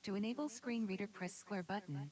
To enable screen reader, press square button.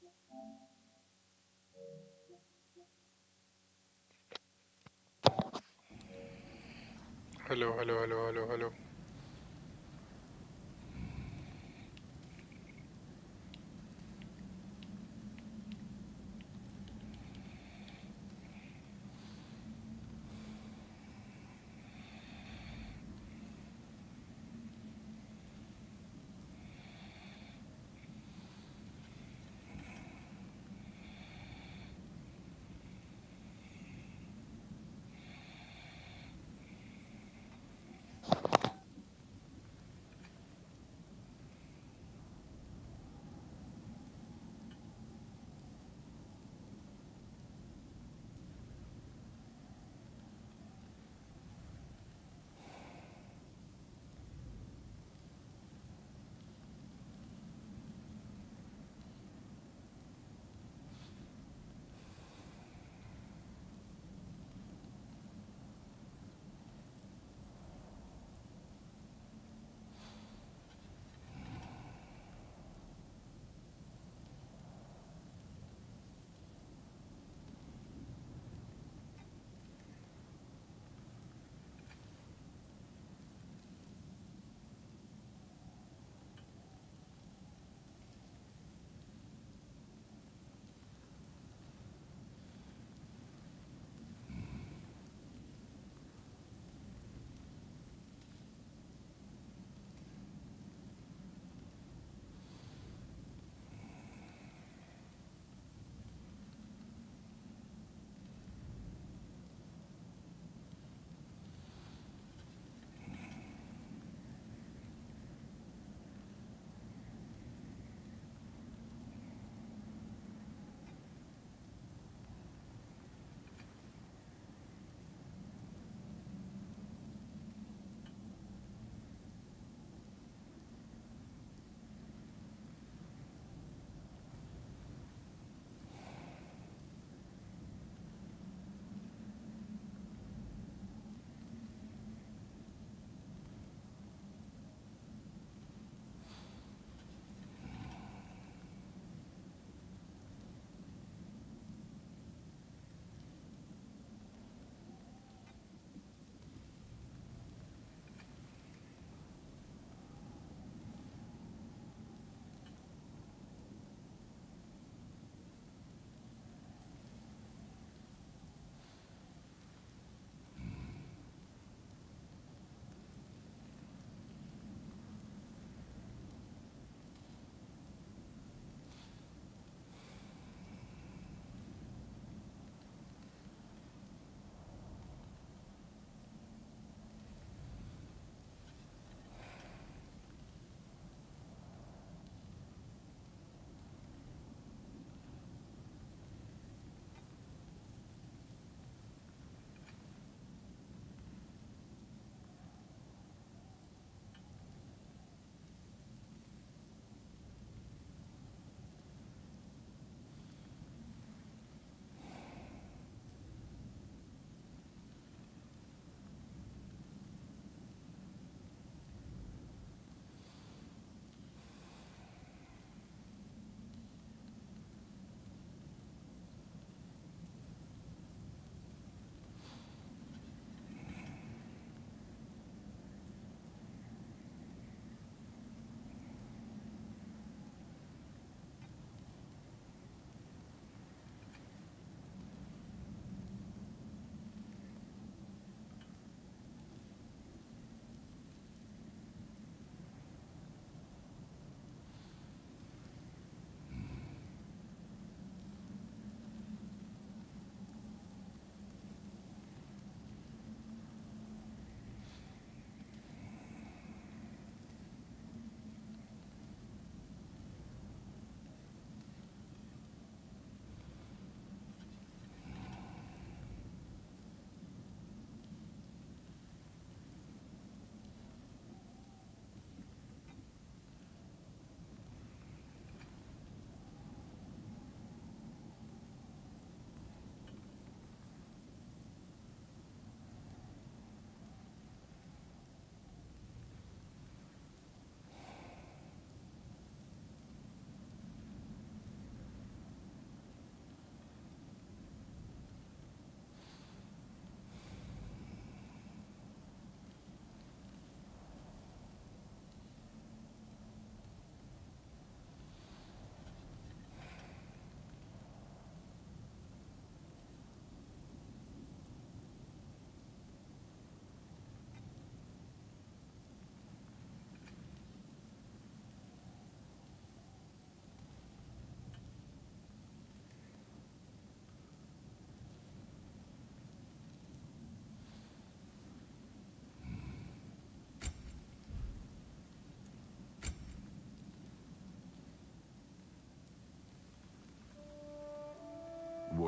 Hello, hello, hello, hello, hello.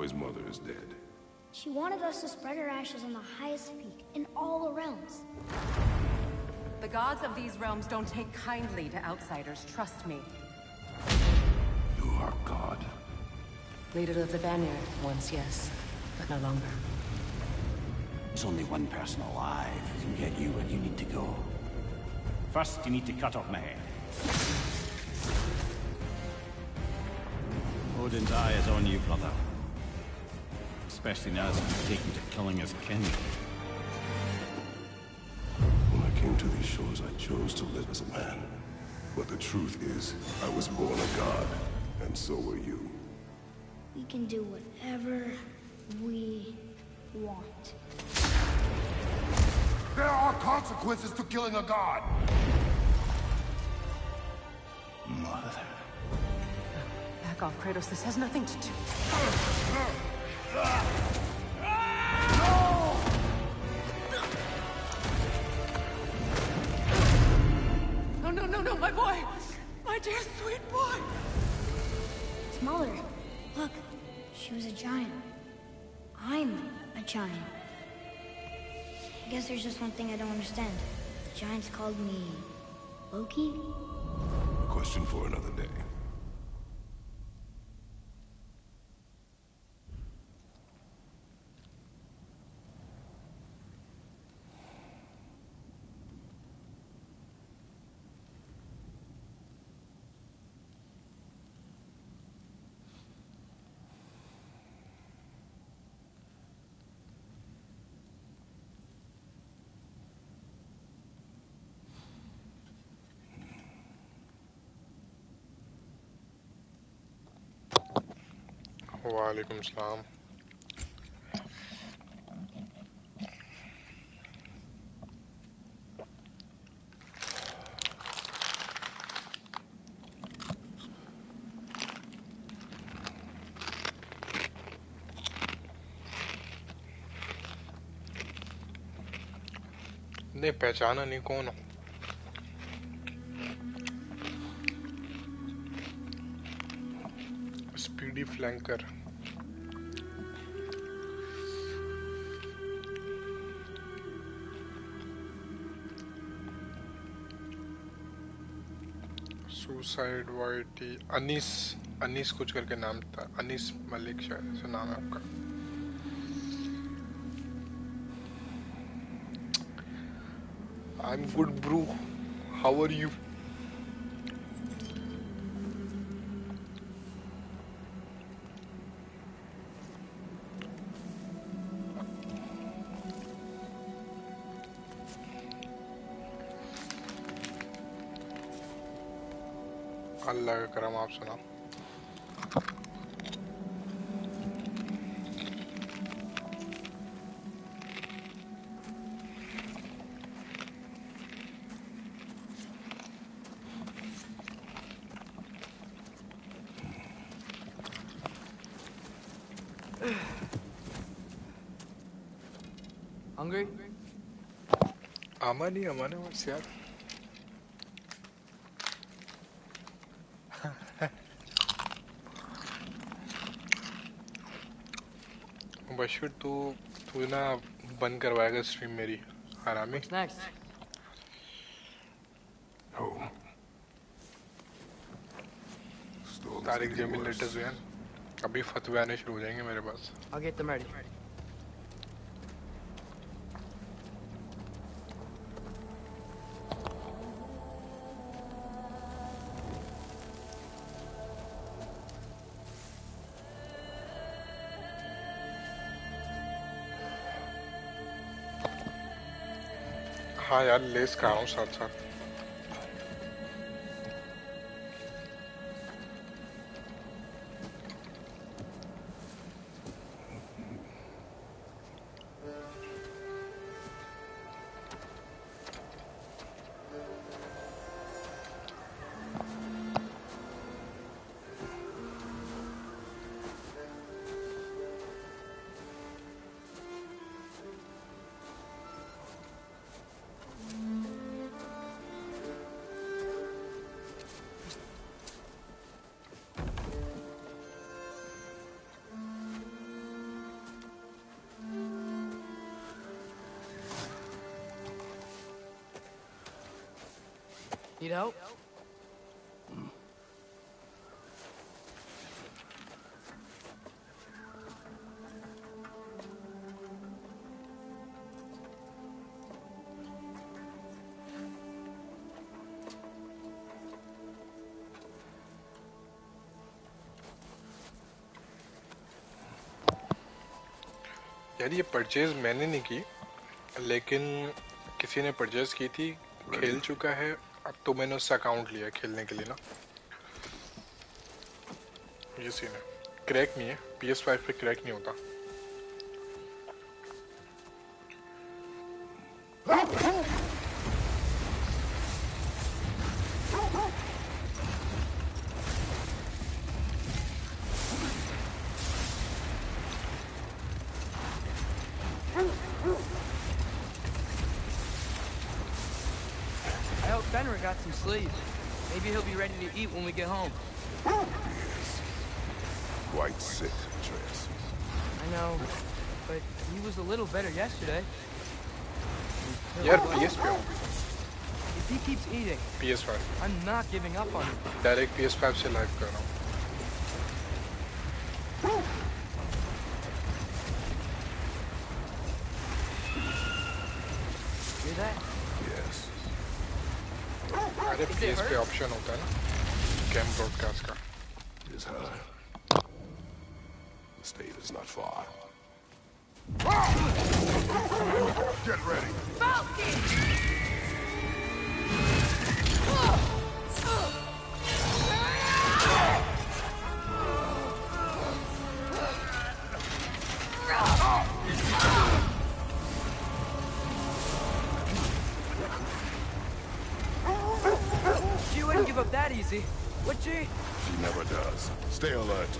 his mother is dead. She wanted us to spread her ashes on the highest peak in all the realms. The gods of these realms don't take kindly to outsiders, trust me. You are God. Leader of the Vanguard, once yes, but no longer. There's only one person alive who can get you where you need to go. First, you need to cut off my head. Odin's eye is on you, brother. Especially now that you've taken to killing his kin. When I came to these shores, I chose to live as a man. But the truth is, I was born a god, and so were you. We can do whatever we want. There are consequences to killing a god! Mother. Back off, Kratos. This has nothing to do... No, my boy! My dear, sweet boy! It's Mother. Look, she was a giant. I'm a giant. I guess there's just one thing I don't understand. The giants called me... Loki? Question for another day. वालेकुम सलाम। नहीं पहचाना नहीं, कौन हो? Speedy flanker. सुसाइड वाइटी अनीस कुछ करके नाम था, अनीस मलिक शायद ऐसा नाम है आपका। I'm good, bro. How are you? अल्लाह का करम, आप सुनाओ। Hungry? अमन है बस यार। बशीर तू ना बंद करवाएगा स्ट्रीम मेरी, हरामी। What's next? Oh. Tariq Jameel latest हुए हैं, अभी फतवे आने शुरू हो जाएंगे मेरे पास। I'll get them ready. हाँ यार, लेस खा रहा हूँ साथ साथ। Need help? यार ये परचेज मैंने नहीं की, लेकिन किसी ने परचेज की थी, खेल चुका है, अब तो मैंने उससे अकाउंट लिया खेलने के लिए ना। ये सीन है, क्रैक नहीं है, PS5 पे क्रैक नहीं होता। I hope Fenrir got some sleep. Maybe he'll be ready to eat when we get home. He is quite sick, Atreus. I know, but he was a little better yesterday. यार PS पे हूँ, If he keeps eating, PS5 I'm not giving up on him. Direct PS5 से live कर रहा हूँ। Hear that? Yes. अरे PS पे option होता है ना गेम ब्रॉडकास्ट का। It is high. The state is not far. Get ready. She wouldn't give up that easy, would she? She never does. Stay alert.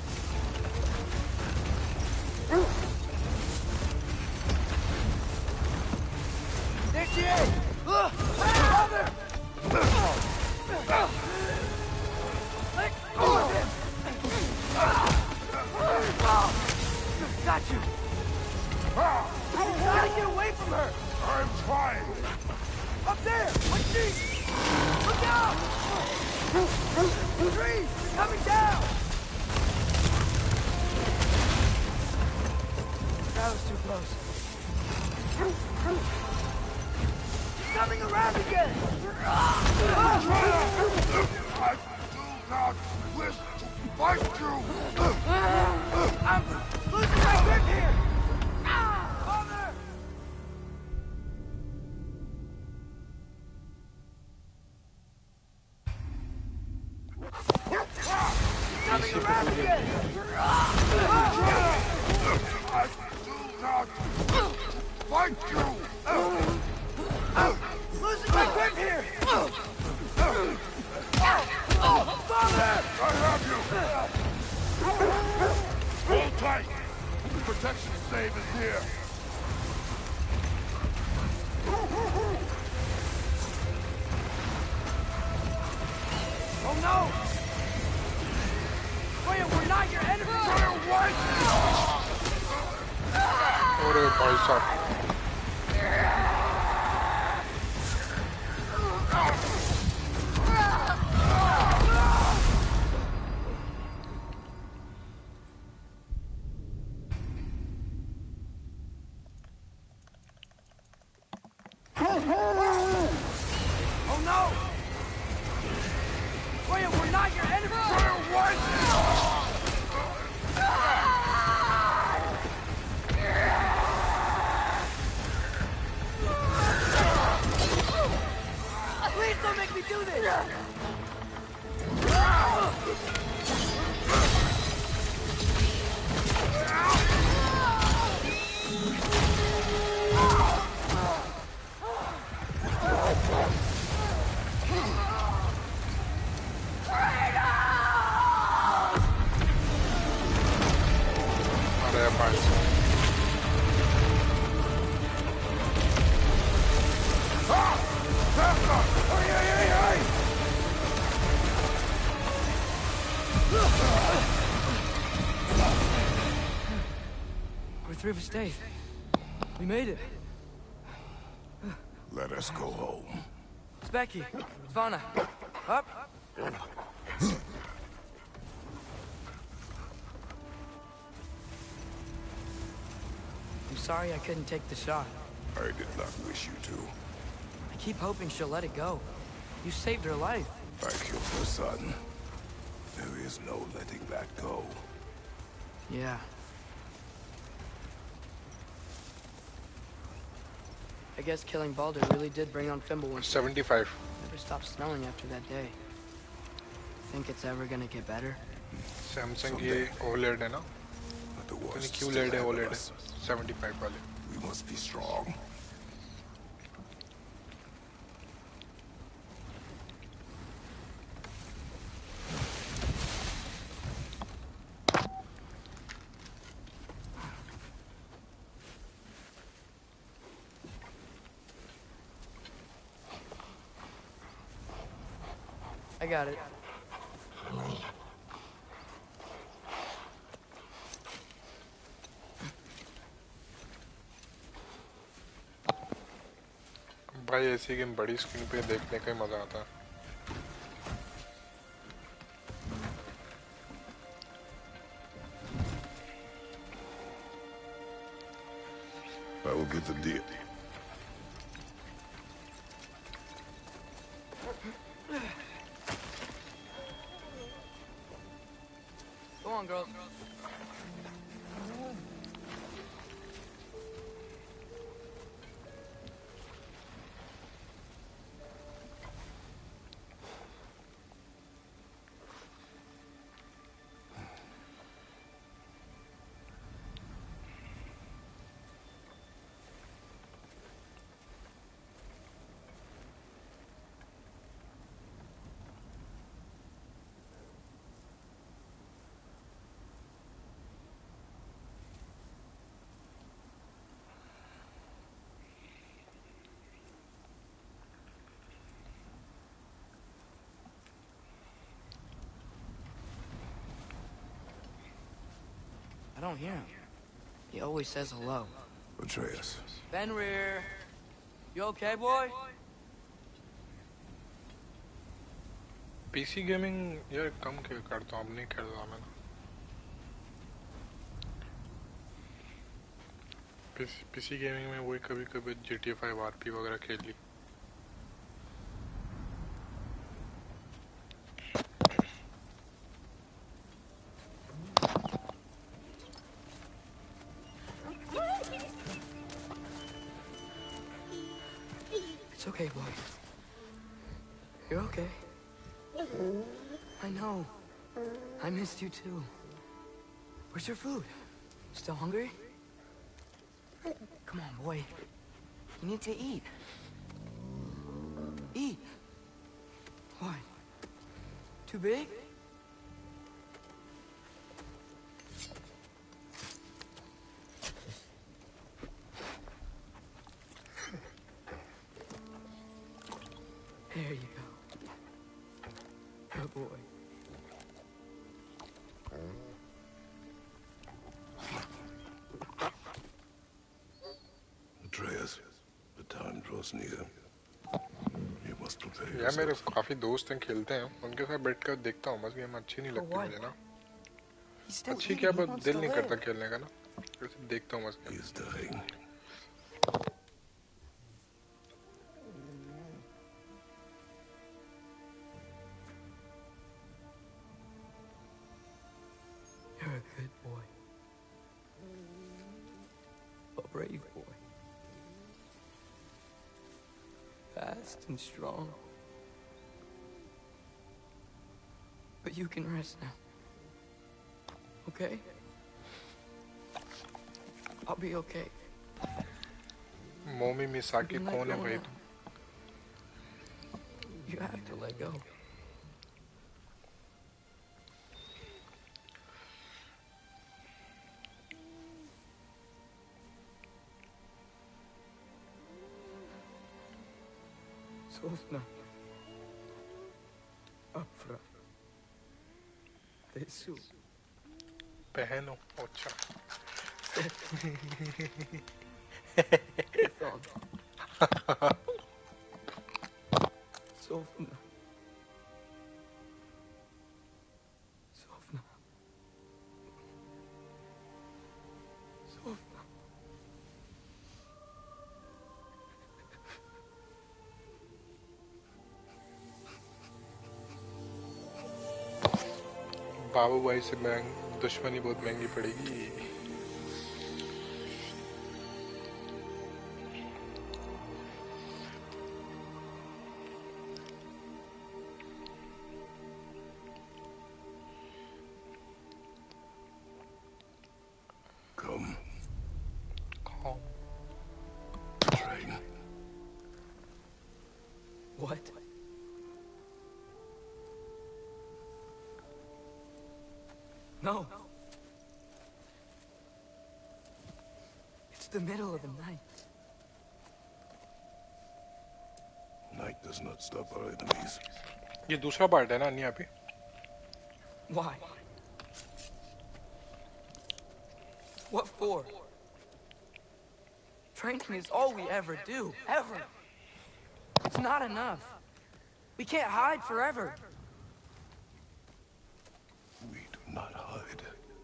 There she is! Mother! Let go of him! Got you! Gotta get away from her! I'm trying. Up there! What's she? Look out! Trees! They're coming down! That was too close. She's coming around again! I do not wish to fight you. I'm losing my grip here! Father! Coming around again! I do not fight you. I'm losing my grip here! Father! I have you. Hold tight. The protection stave is here. Oh no! Freya, we're not your enemy! अरे भाई साहब Oh no! Freya, we're not your enemy! Please don't make me do this! अरे भाई साहब We're through for Stave. We made it. Let us go home. It's Becky. Svana. Up. I'm sorry I couldn't take the shot. I did not wish you to. I keep hoping she'll let it go. You saved her life. I killed her son. There is no letting that go. Yeah. I guess killing Baldur really did bring on Fimbulwinter. 75. Never stopped snowing after that day. Think it's ever gonna get better? Samsung ये OLED है ना? But the पता नहीं worst क्यों still OLED है ahead of OLED us. 75 वाले. We must be strong. I got it. भाई ऐसी गेम बड़ी स्क्रीन पे देखने का ही मजा आता है. I will get the deal. Go on, girls. I don't hear him. He always says hello. Atreus. Fenrir. You okay, boy? PC gaming यार कम करता हूँ, अब नहीं खेलता मैं. PC गेमिंग में वही कभी GTA 5 RP वगैरह खेल ली. It's okay, boy. You're okay. I know. I missed you too. Where's your food? Still hungry? Come on, boy. You need to eat. Eat. Why? Too big? There you go. Good boy. Atreus, the time draws near. You must prepare यार मेरे yourself. काफी दोस्त हैं खेलते हैं, उनके साथ बैठ कर देखता हूँ. बस गेम अच्छी नहीं लगती why? मुझे ना. He's still अच्छी eating. क्या, He बस wants दिल to नहीं live. करता खेलने का ना. ऐसे देखता हूँ बस. He is dying. You're a good boy. A brave boy. Fast and strong. But you can rest now. Okay? I'll be okay. Momi Misaki You can let कौन है go भाई now. तुम? You have to let go. Sofna. Afra. Tesu. बहन हो. अच्छा. Ithon. बाबू भाई से दुश्मनी बहुत महंगी पड़ेगी। Come. Come. Train. What? No. It's the middle of the night. Night does not stop our enemies. ये दूसरा पार्ट है ना अन्य पे? Why? What for? Training is all we ever do. Ever. It's not enough. We can't hide forever. We do not hide.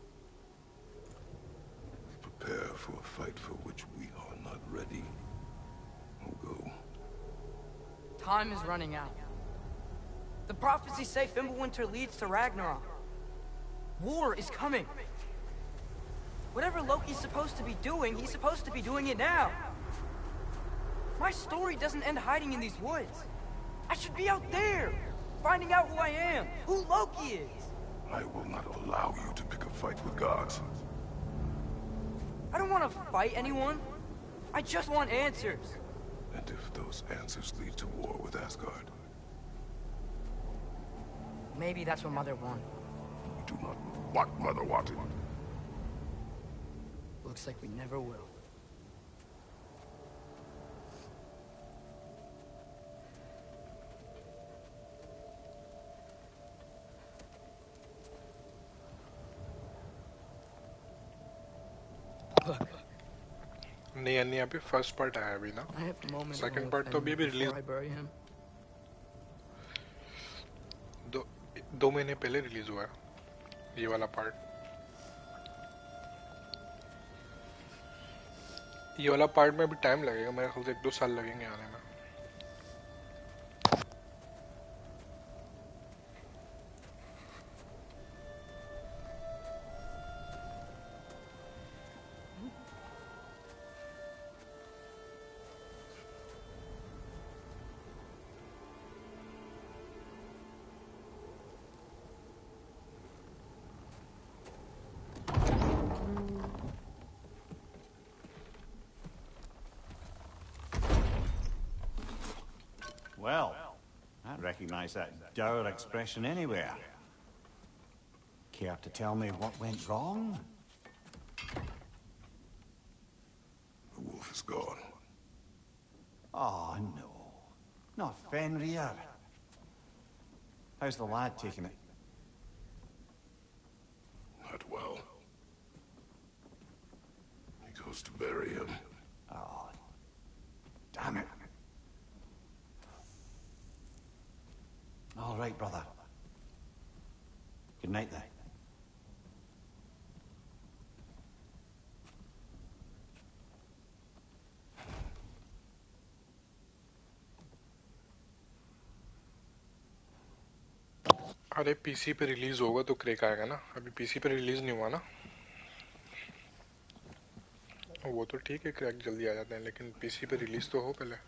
We prepare for a fight for which we are not ready. Go. Time is running out. The prophecies say Fimbulwinter leads to Ragnarok. War is coming. Whatever Loki's supposed to be doing, he's supposed to be doing it now. My story doesn't end hiding in these woods. I should be out there, finding out who I am, who Loki is. I will not allow you to pick a fight with gods. I don't want to fight anyone. I just want answers. And if those answers lead to war with Asgard? Maybe that's what Mother wanted. We do not know what Mother wanted. Looks like we never will. Look. नहीं अन्य पे first part आया अभी ना। I have a moment second part तो अभी release before I bury him. 2 महीने पहले रिलीज हुआ है ये वाला पार्ट। ये वाला पार्ट में अभी टाइम लगेगा, मेरे ख्याल से 1-2 साल लगेंगे आने में। Well, I recognize that dour expression anywhere. Care to tell me what went wrong? The wolf is gone. Oh, no. Not Fenrir. How's the lad taking it? Not well. He goes to bury him. Oh, damn it. All right, brother. Good night, then. अरे PC पे release होगा तो crack आएगा ना, अभी PC पे release नहीं हुआ ना। वो तो ठीक है, क्रैक जल्दी आ जाते हैं, लेकिन पीसी पे रिलीज तो हो पहले।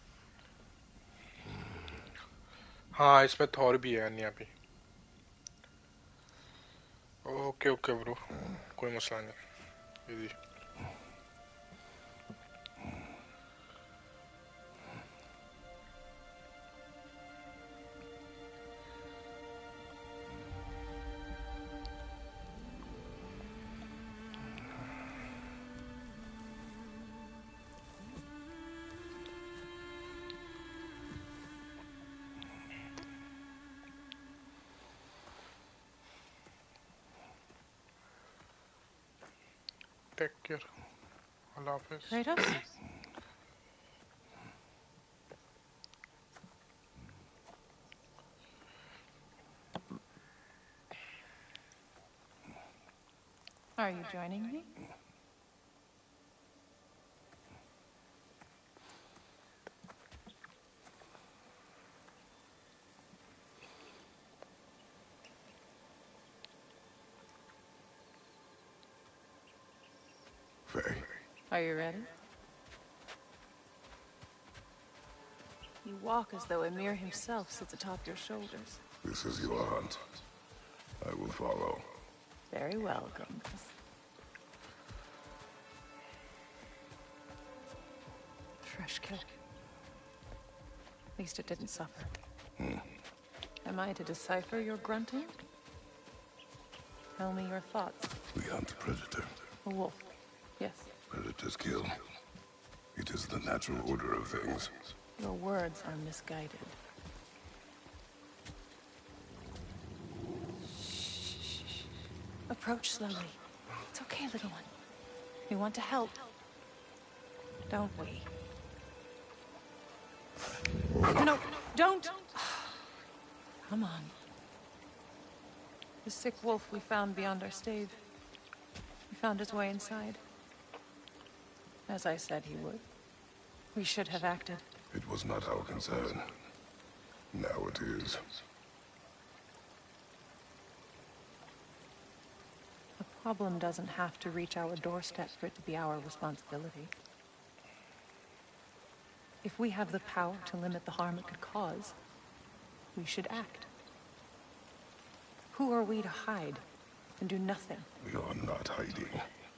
हाँ इसमें थॉर भी है अन्य भी। ओके ओके ब्रो, कोई मसला नहीं, इजी। टेक केयर, अल्लाह हाफिज। Kratos? Are you joining me? Are you ready? You walk as though Emir himself sits atop your shoulders. This is your hunt. I will follow. Very well, Grumpus. Fresh kill. At least it didn't suffer. Am I to decipher your grunting? Tell me your thoughts. We hunt the predator. A wolf. Yes. Predators kill. It is the natural order of things. Your words are misguided. Shh. Approach slowly. It's okay, little one. We want to help. Don't we? No, don't! Come on. The sick wolf we found beyond our stave. He found his way inside. As I said he would. We should have acted. It was not our concern. Now it is. The problem doesn't have to reach our doorstep for it to be our responsibility. If we have the power to limit the harm it could cause, we should act. Who are we to hide and do nothing? We are not hiding.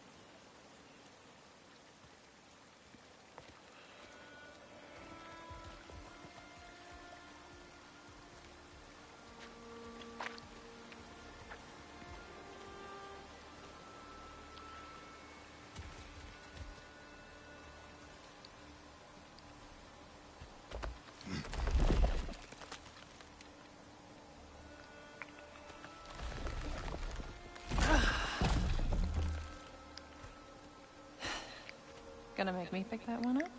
Gonna make me pick that one up?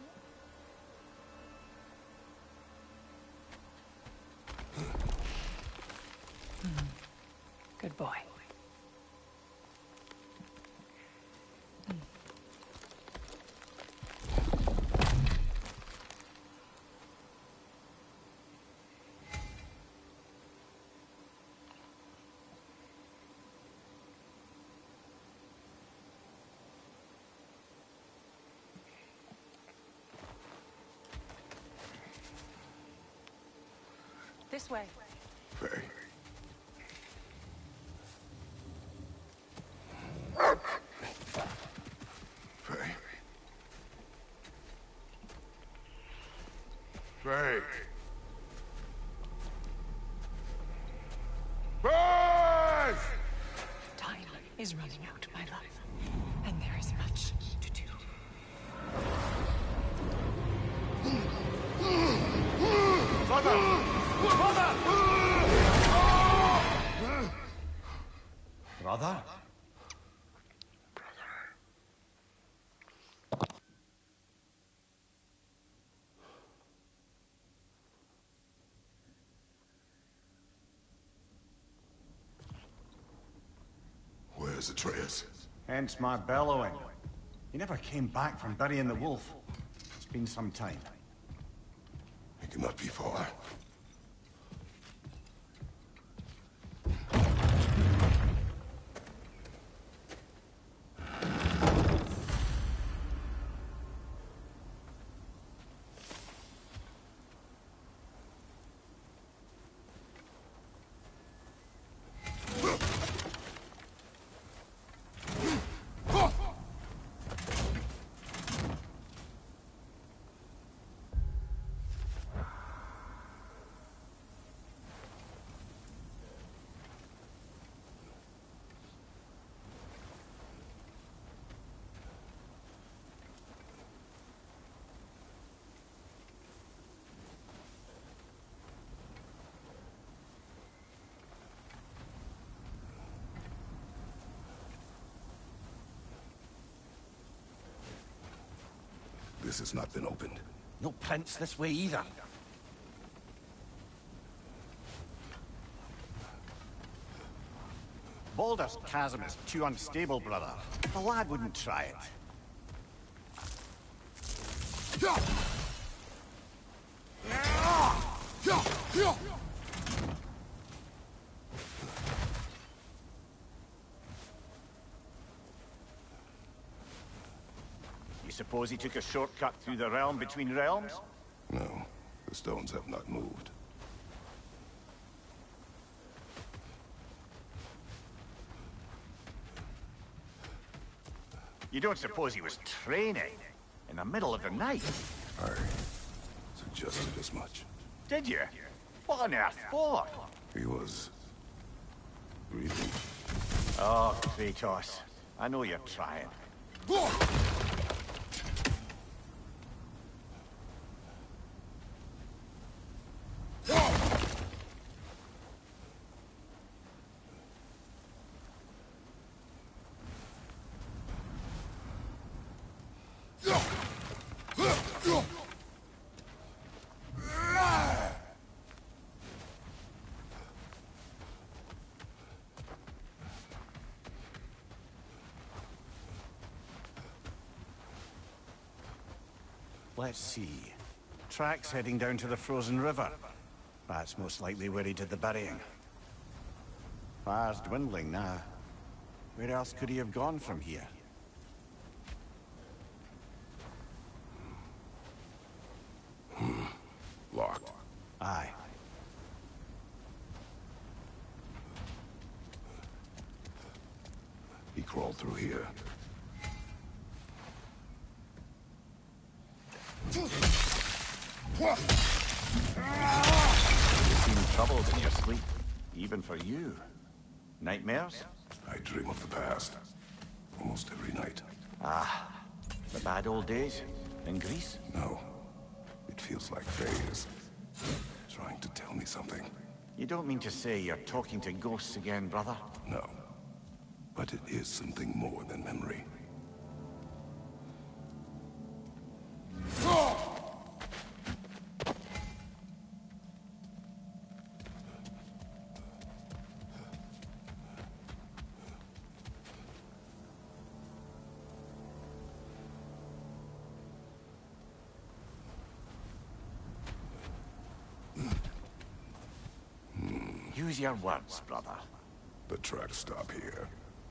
Good boy. This way. Faye. Faye. Faye. Faye! Time is running out, my love. And there is much to do. Brother? Where's Atreus? Hence my bellowing. He never came back from burying the wolf. It's been some time. He cannot be far. This has not been opened. No prints this way either. Baldur's Chasm is too unstable, brother. The lad wouldn't try it. Suppose he took a shortcut through the realm between realms? No, the stones have not moved. You don't suppose he was training in the middle of the night? I suggested as much. Did you? What on earth for? He was breathing. Oh, Kratos. I know you're trying. Let's see. Tracks heading down to the frozen river. That's most likely where he did the burying. Fire's dwindling now. Where else could he have gone from here? Locked. Aye. He crawled through here. You seem troubled in your sleep, even for you. Nightmares? I dream of the past. Almost every night. Ah, the bad old days? In Greece? No. It feels like Faye is trying to tell me something. You don't mean to say you're talking to ghosts again, brother? No. But it is something more than memory. Use your words, brother. The tracks stop here.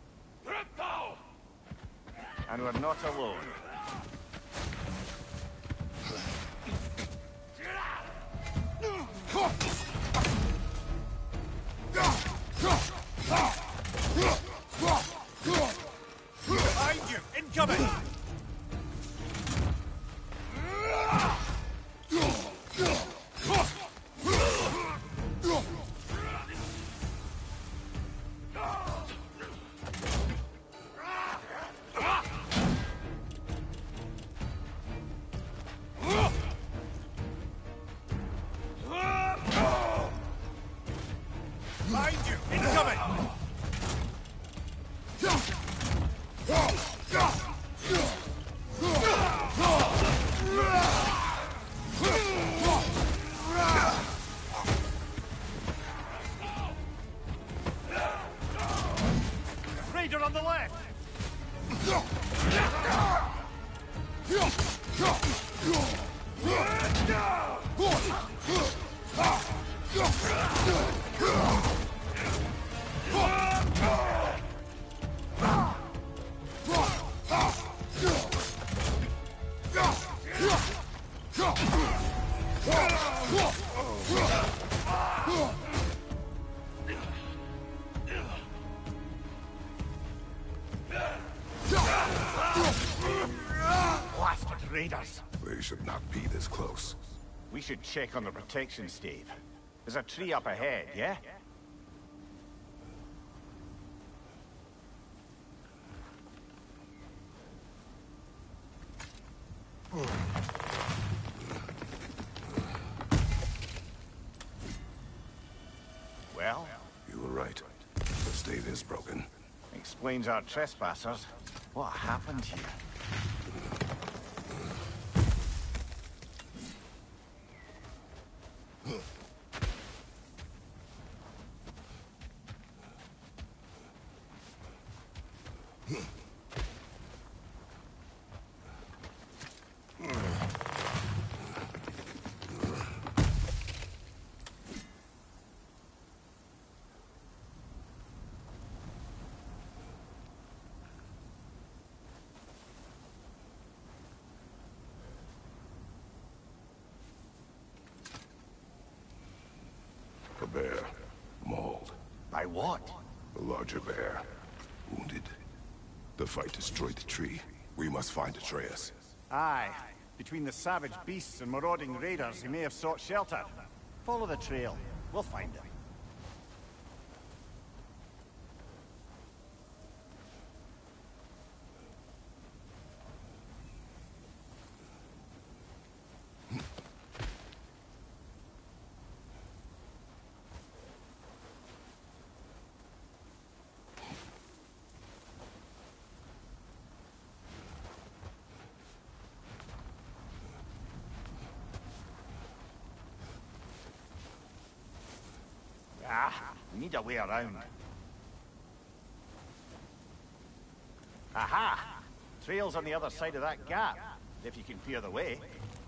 And we're not alone. Behind you! Incoming! Behind you! Incoming! Raider on the left! Blasted raiders! They should not be this close. We should check on the protection stave. There's a tree up ahead, yeah? Well? You were right. The stave is broken. Explains our trespassers. What happened here? what? A larger bear. Wounded. The fight destroyed the tree. We must find Atreus. Aye. Between the savage beasts and marauding raiders, he may have sought shelter. Follow the trail. We'll find him. We need a way around. Aha! Trail's on the other side of that gap, if you can clear the way.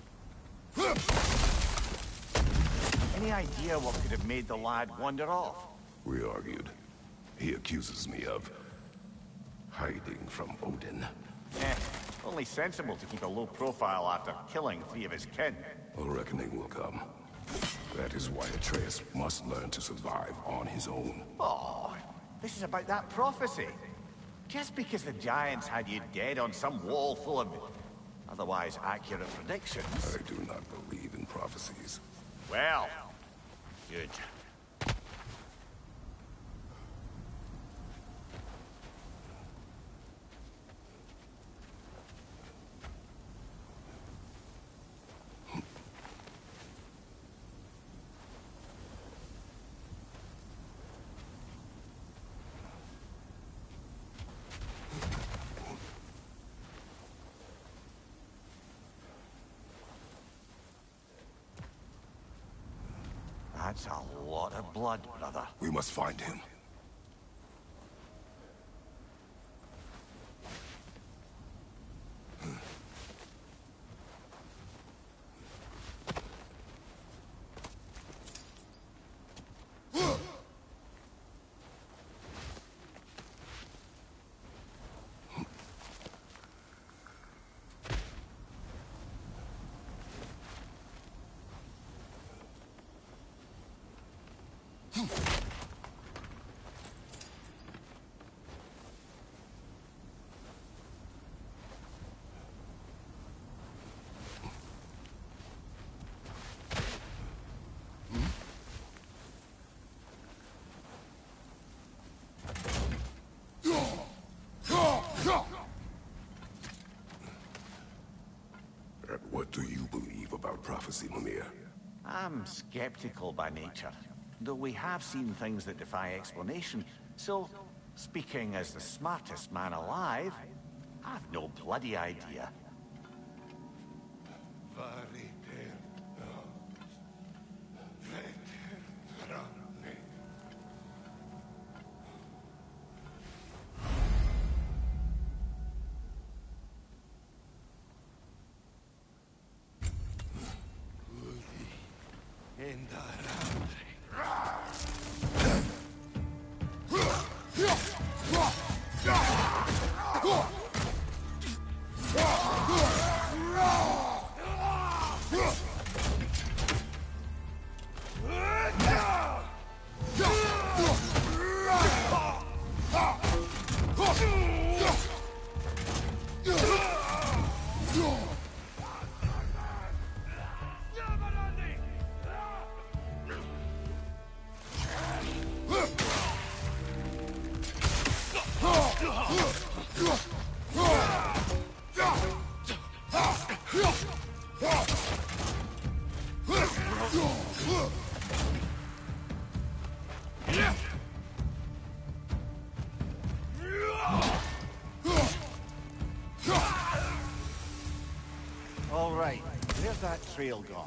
Any idea what could have made the lad wander off? We argued. He accuses me of hiding from Odin. Only sensible to keep a low profile after killing 3 of his kin. A reckoning will come. That is why Atreus must learn to survive on his own. Oh, this is about that prophecy. Just because the giants had you dead on some wall full of otherwise accurate predictions. I do not believe in prophecies. Well, good. That's a lot of blood, brother. We must find him. What do you believe about prophecy, Mimir? I'm skeptical by nature, though we have seen things that defy explanation. So, speaking as the smartest man alive, I've no bloody idea. All right, where's that trail gone?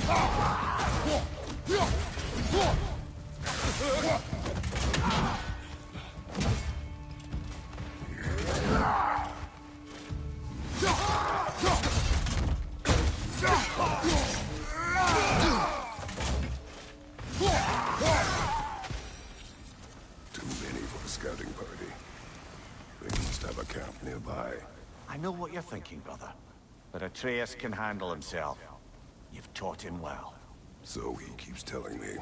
Too many for the scouting party. They must have a camp nearby. I know what you're thinking, brother. But Atreus can handle himself. You've taught him well. So he keeps telling me.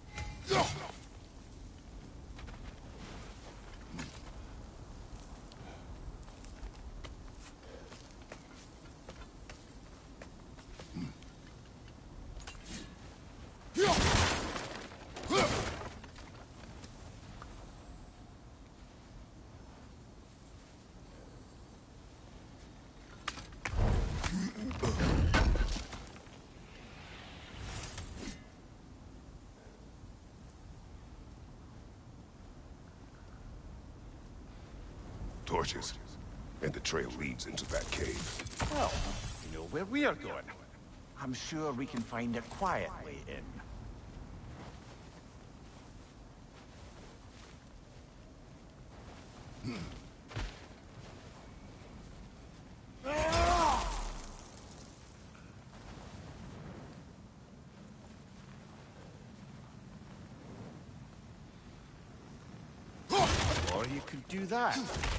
Torches. And the trail leads into that cave. Well, you know where we are going. I'm sure we can find a quiet way in. Or you could do that.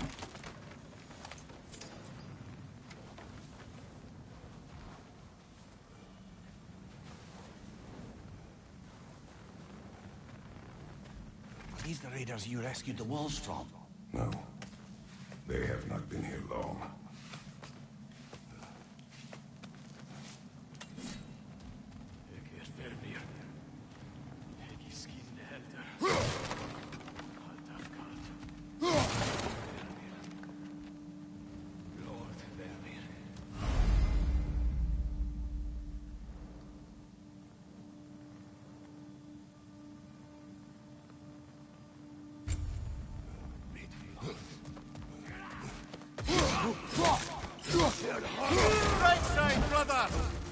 These the raiders you rescued the wolves from? No. They have not been here long. Right side, brother!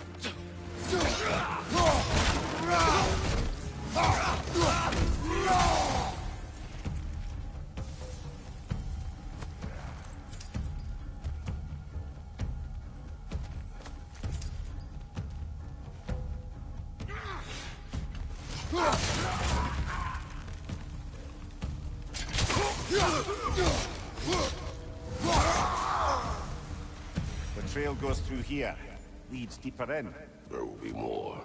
The trail goes through here. Leads deeper in. There will be more.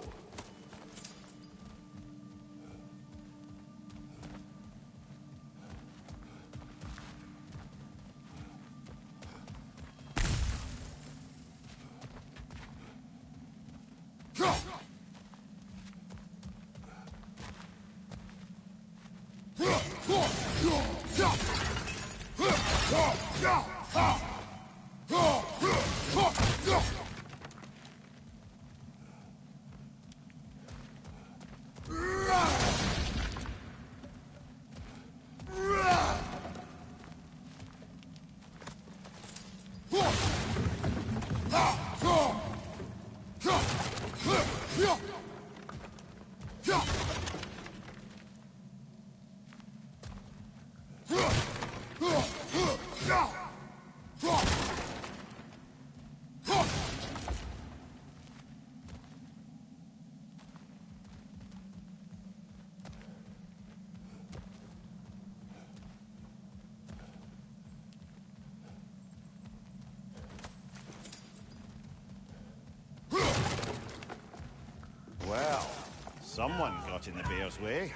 Well, someone got in the bear's way.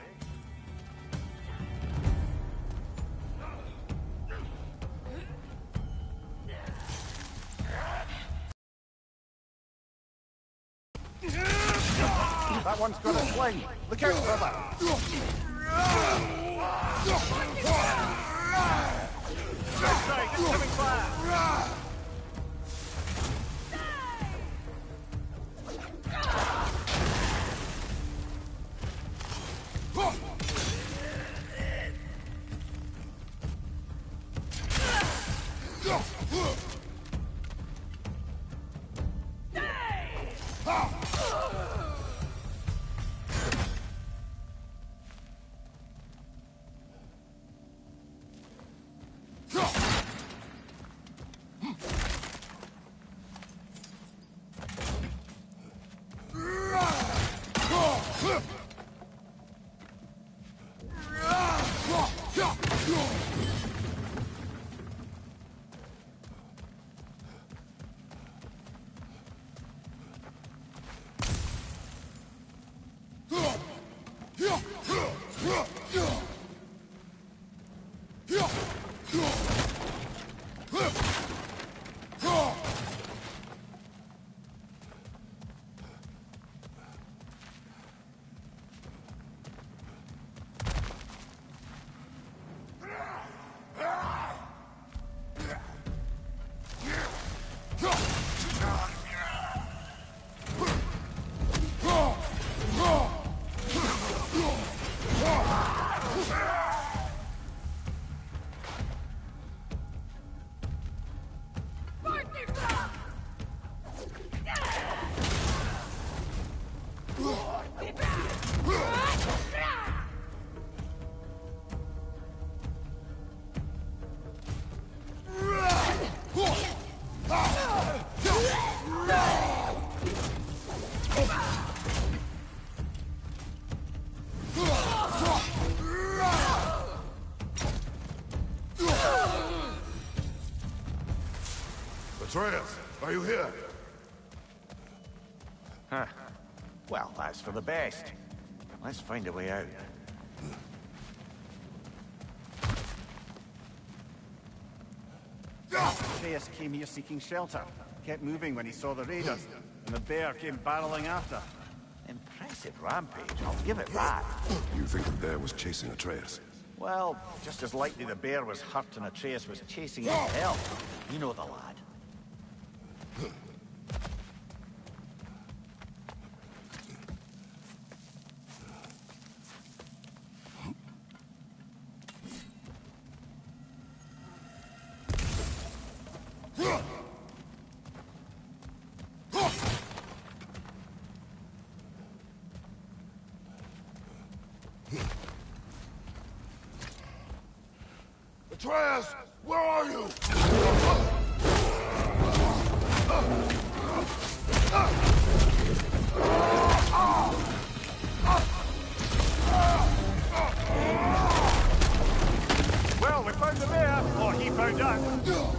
That one's got a sling. Look out, brother. Right side, it's coming fire. Atreus, are you here? Huh. Well, that's for the best. Let's find a way out. Atreus came here seeking shelter. Kept moving when he saw the raiders, and the bear came barreling after. Impressive rampage, I'll give it that. You think the bear was chasing Atreus? Well, just as likely the bear was hurt and Atreus was chasing his tail. You know the lad. Atreus, where are you? Well, we found the bear, or he found us.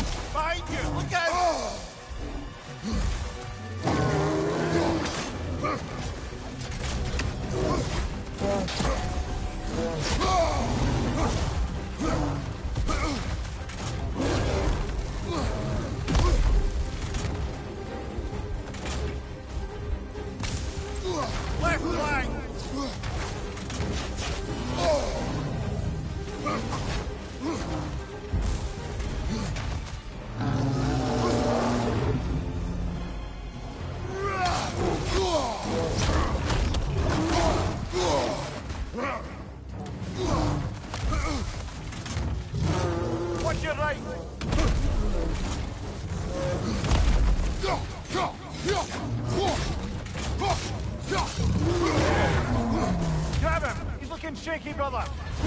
Behind you! Look out! Left flank! Watch your right! Grab him! He's looking shaky, brother!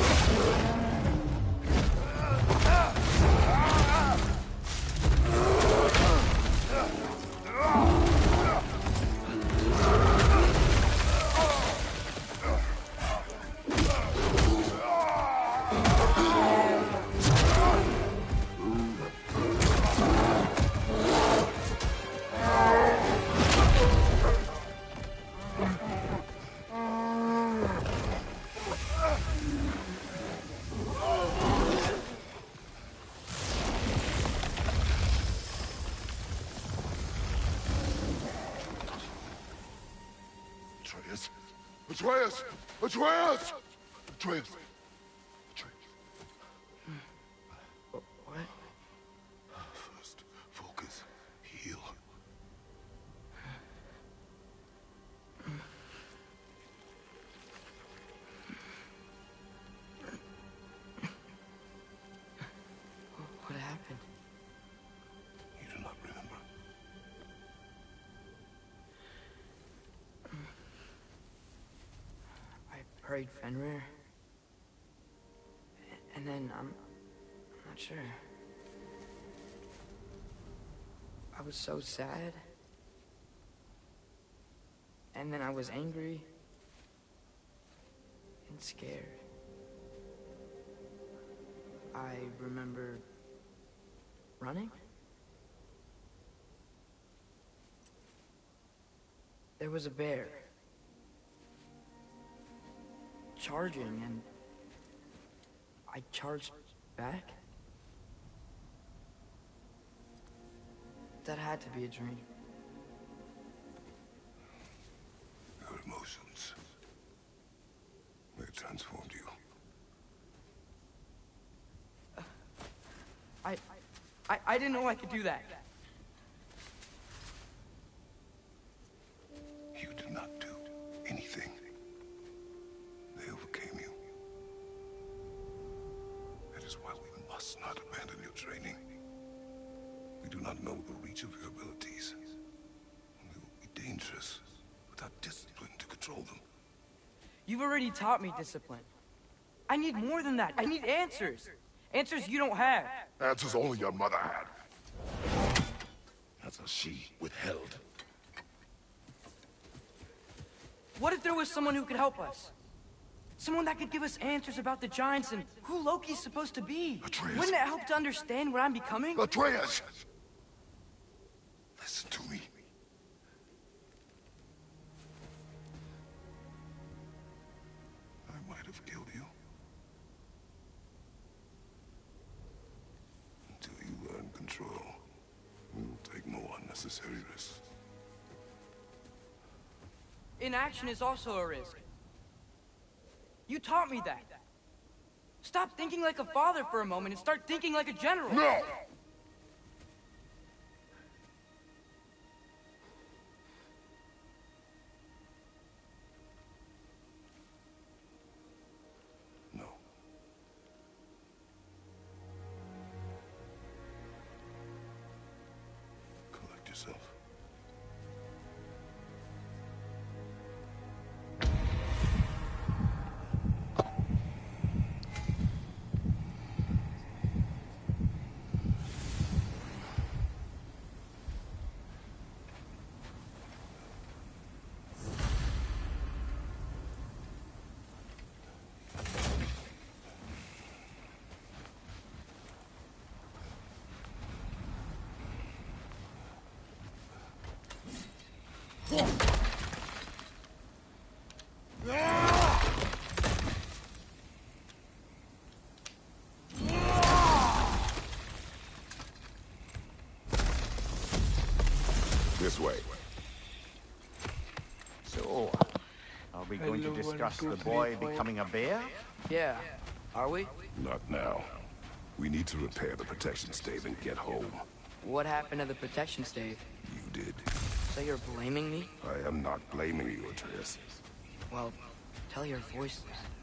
Atreus! Atreus! Atreus! Atreus! What? First, focus. Heal. What happened? You do not remember. I prayed Fenrir. And then, I'm not sure. I was so sad. And then I was angry. And scared. I remember running. There was a bear. Charging, and I charged back. That had to be a dream. Your emotions. They transformed you. I didn't know I could do that. You did not do anything. They overcame you. That is why we must not abandon your training. We do not know the reach of your abilities. We will be dangerous without discipline to control them. You've already taught me discipline. I need more than that. I need answers. Answers you don't have. Answers only your mother had. Answers she withheld. What if there was someone who could help us? Someone that could give us answers about the Giants and who Loki's supposed to be. Atreus. Wouldn't it help to understand what I'm becoming? Atreus! Listen to me. I might have killed you. Until you learn control, we will take no unnecessary risks. Inaction is also a risk. You taught me that. Stop thinking like a father for a moment and start thinking like a general. No! No. Collect yourself. This way. So, are we going to discuss the boy becoming a bear? Yeah. Are we? Not now. We need to repair the protection stave and get home. What happened to the protection stave? You did. So you're blaming me? I am not blaming you, Atreus. Well, tell your voices.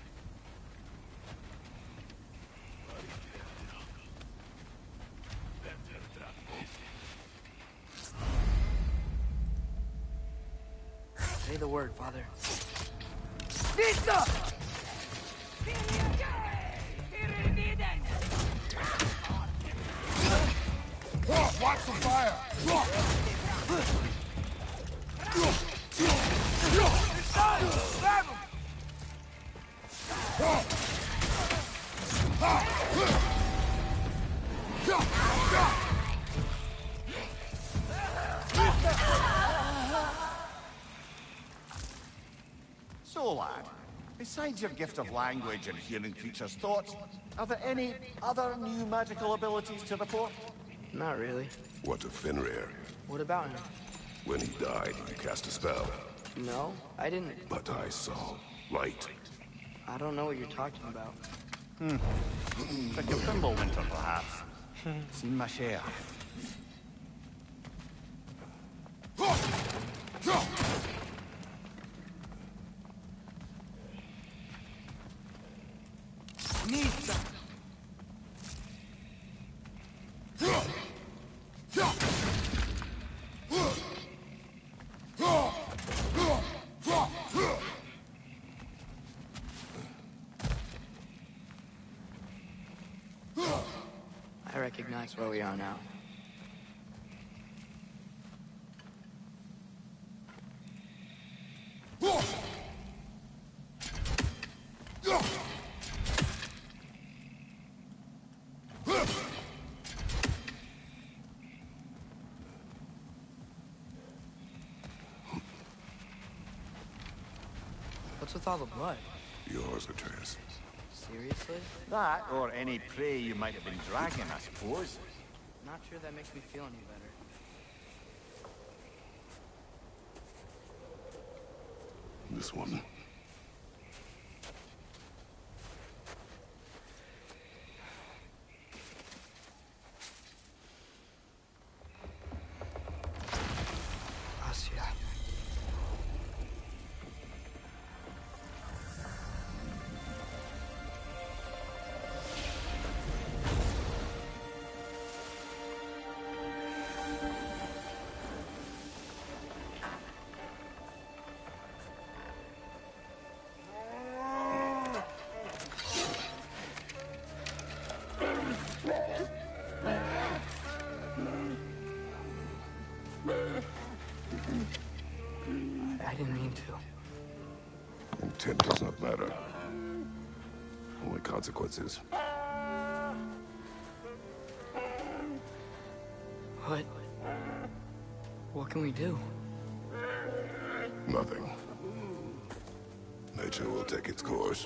Say the word, Father. Vista! Watch the fire! Grab him! So, lad, besides your gift of language and hearing creatures' thoughts, are there any other new magical abilities to report? Not really. What of Fenrir? What about him? When he died, you cast a spell. No, I didn't. But I saw light. I don't know what you're talking about. Like a Fimbulwinter, perhaps. Seen my share. Nisa! I recognize where we are now. What's with all the blood? Yours, Atreus. Seriously? That, or any prey you might have been dragging, I suppose. Not sure that makes me feel any better. This one. Asya. I didn't mean to. Intent does not matter. Only consequences. What can we do? Nothing. Nature will take its course.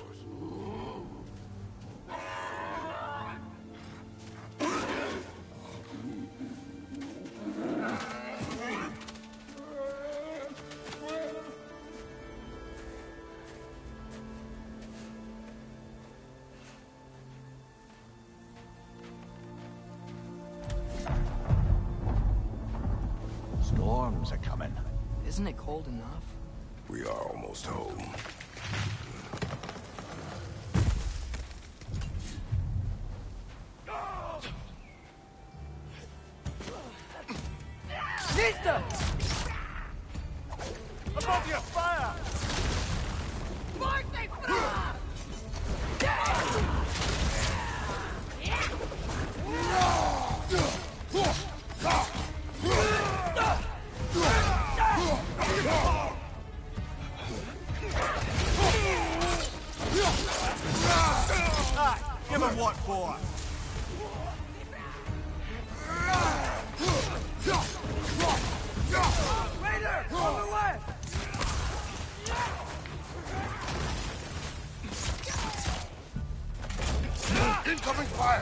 Storms are coming. Isn't it cold enough? We are almost home. Nista! Above your fire! Give him what for? Raider! On the way! Incoming fire!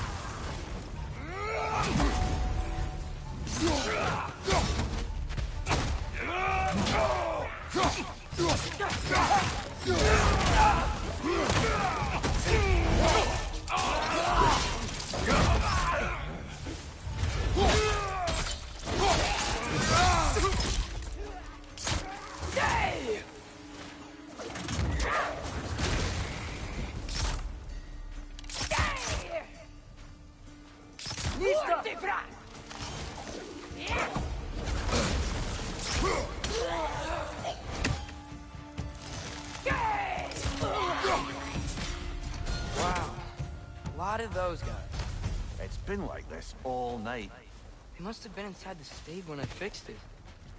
Wow, a lot of those guys. It's been like this all night. They must have been inside the stave when I fixed it.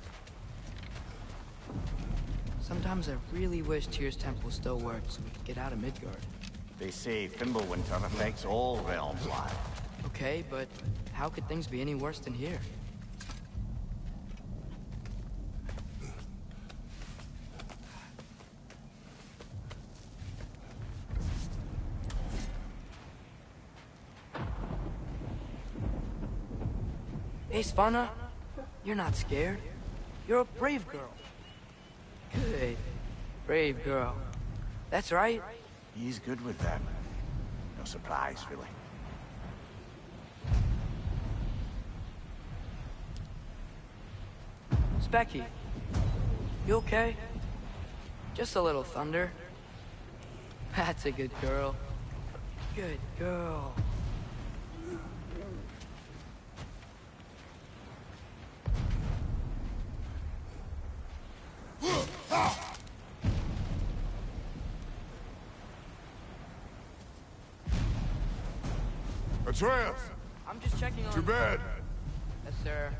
Sometimes I really wish Tyr's temple still worked so we could get out of Midgard. They say Fimbulwinter affects all realms, lad. Okay, but how could things be any worse than here? Hey, Svanna, you're not scared. You're a brave girl. Good. Brave girl. That's right. He's good with them. No surprise, really. Specky, you okay? Just a little thunder. That's a good girl. Good girl. Atreus! I'm just checking on... To bed! Yes, sir.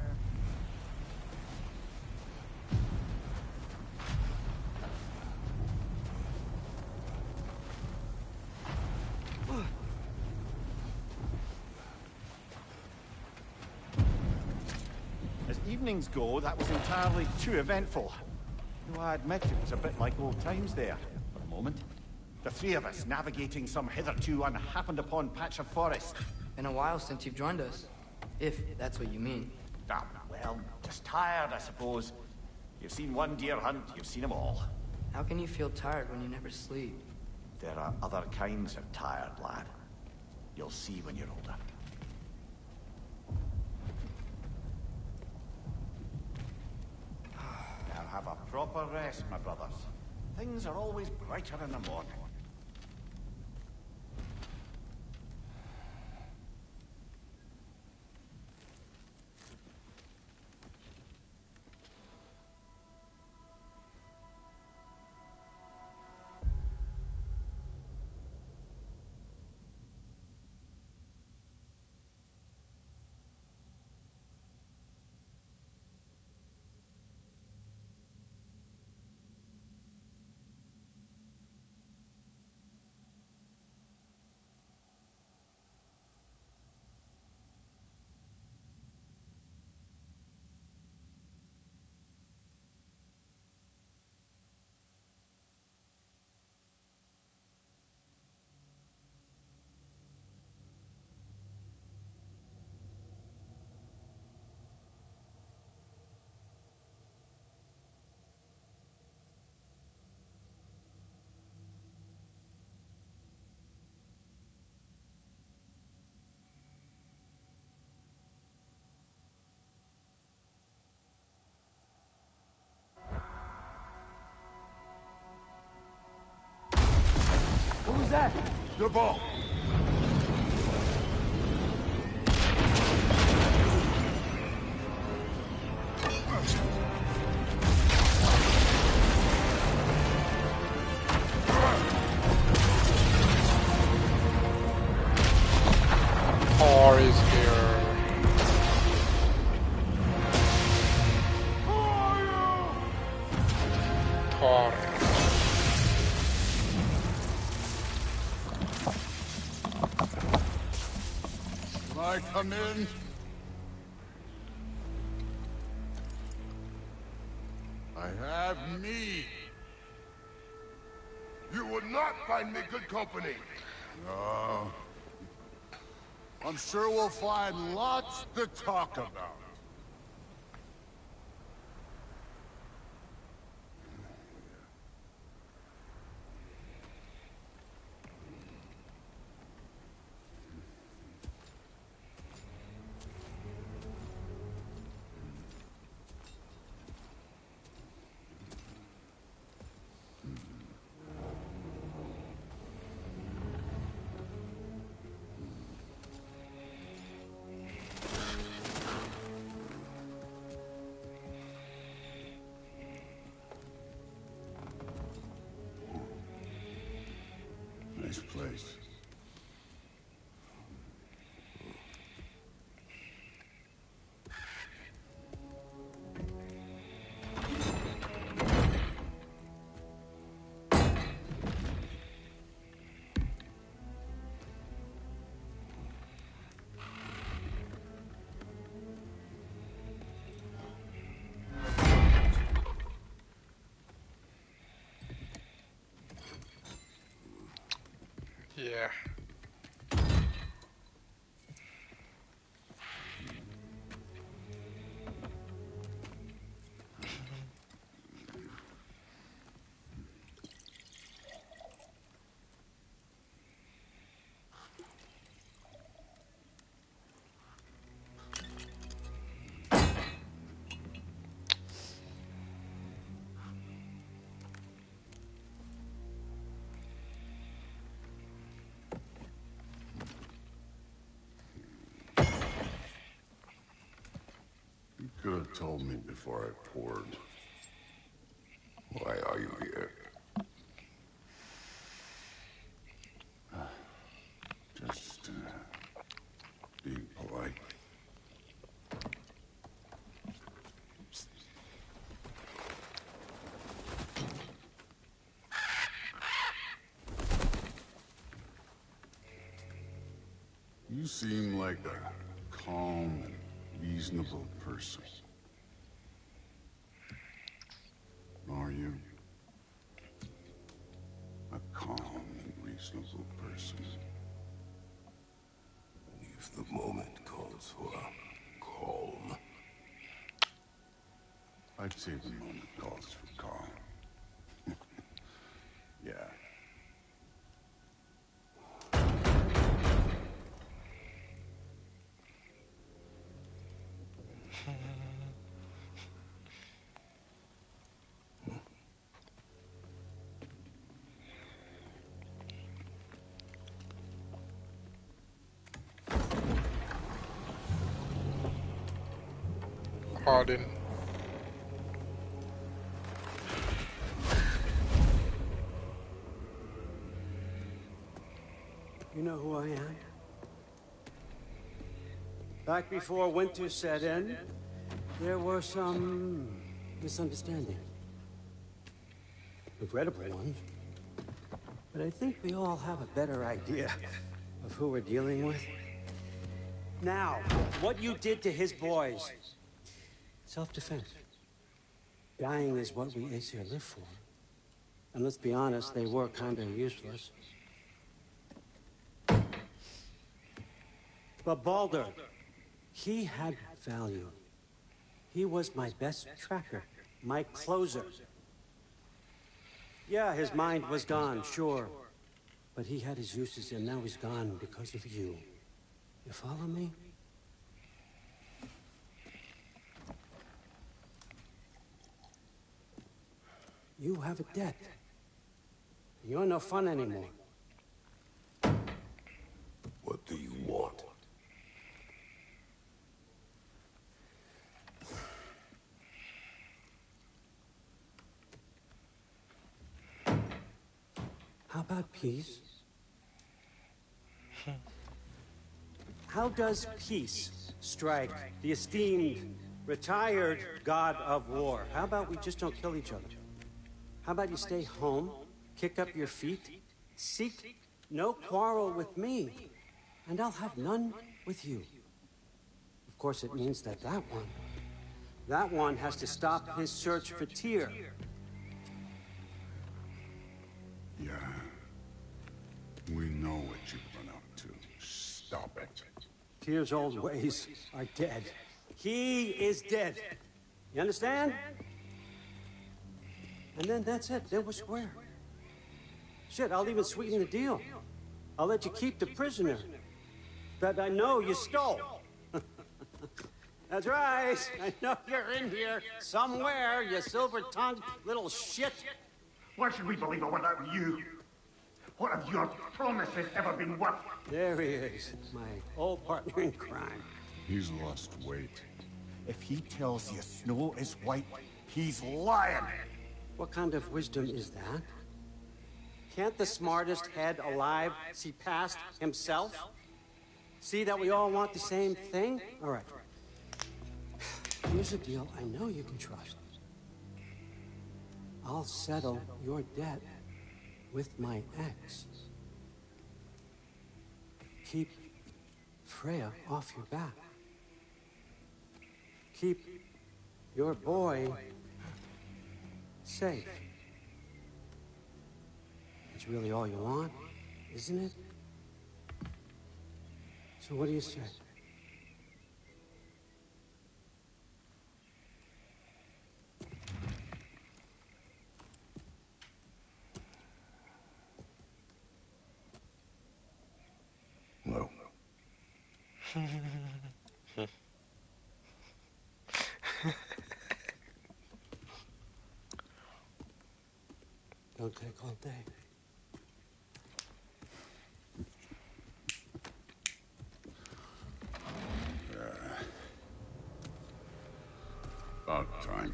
As evenings go, that was entirely too eventful. Though I admit it was a bit like old times there, for a moment. The three of us navigating some hitherto unhappened-upon patch of forest. Been a while since you've joined us. If that's what you mean. Ah, well, just tired, I suppose. You've seen one deer hunt, you've seen them all. How can you feel tired when you never sleep? There are other kinds of tired, lad. You'll see when you're older. Now have a proper rest, my brothers. Things are always brighter in the morning. Who's that? The ball! Thor is here. Thor. Can I come in? I have mead. You would not find me good company. No, I'm sure we'll find lots to talk about. Nice place. Yeah. You could have told me before I poured. Why are you here? Just, being polite. You seem like a calm and reasonable person. Are you? A calm and reasonable person. If the moment calls for calm. I'd say the moment calls for calm. Yeah. Arden. You know who I am? Back before winter set in, there were some misunderstandings. Regrettable ones. But I think we all have a better idea of who we're dealing with. Now, what you did to his boys. Self-defense. Dying is what we Aesir live for. And let's be honest, they were kinda useless. But Baldur, he had value. He was my best tracker, my closer. Yeah, his mind was gone, sure. But he had his uses, and now he's gone because of you. You follow me? You have a debt. You're no fun anymore. What do you want? How about peace? How does peace strike the esteemed, retired god of war? How about we just don't kill each other? How about you stay home, kick up your feet, seek no quarrel with me, and I'll have none with you. Of course, it means that that one has to stop his search for Tyr. Yeah. We know what you've been up to. Stop it. Tyr's old ways are dead. He is dead. You understand? And then that's it. Then we're square. Shit, I'll even sweeten the deal. I'll let you keep the prisoner that I know you stole. That's right. I know you're in here somewhere, you silver-tongued little shit. Why should we believe a word out of you? What have your promises ever been worth? There he is, my old partner in crime. He's lost weight. If he tells you snow is white, he's lying. What kind of wisdom is that? Can't the smartest head alive see past himself? See that we all want the same thing? All right. Here's a deal I know you can trust. I'll settle your debt with my ex. Keep Freya off your back. Keep your boy safe. It's really all you want, isn't it? So what do you say? No. Don't take all day. About time.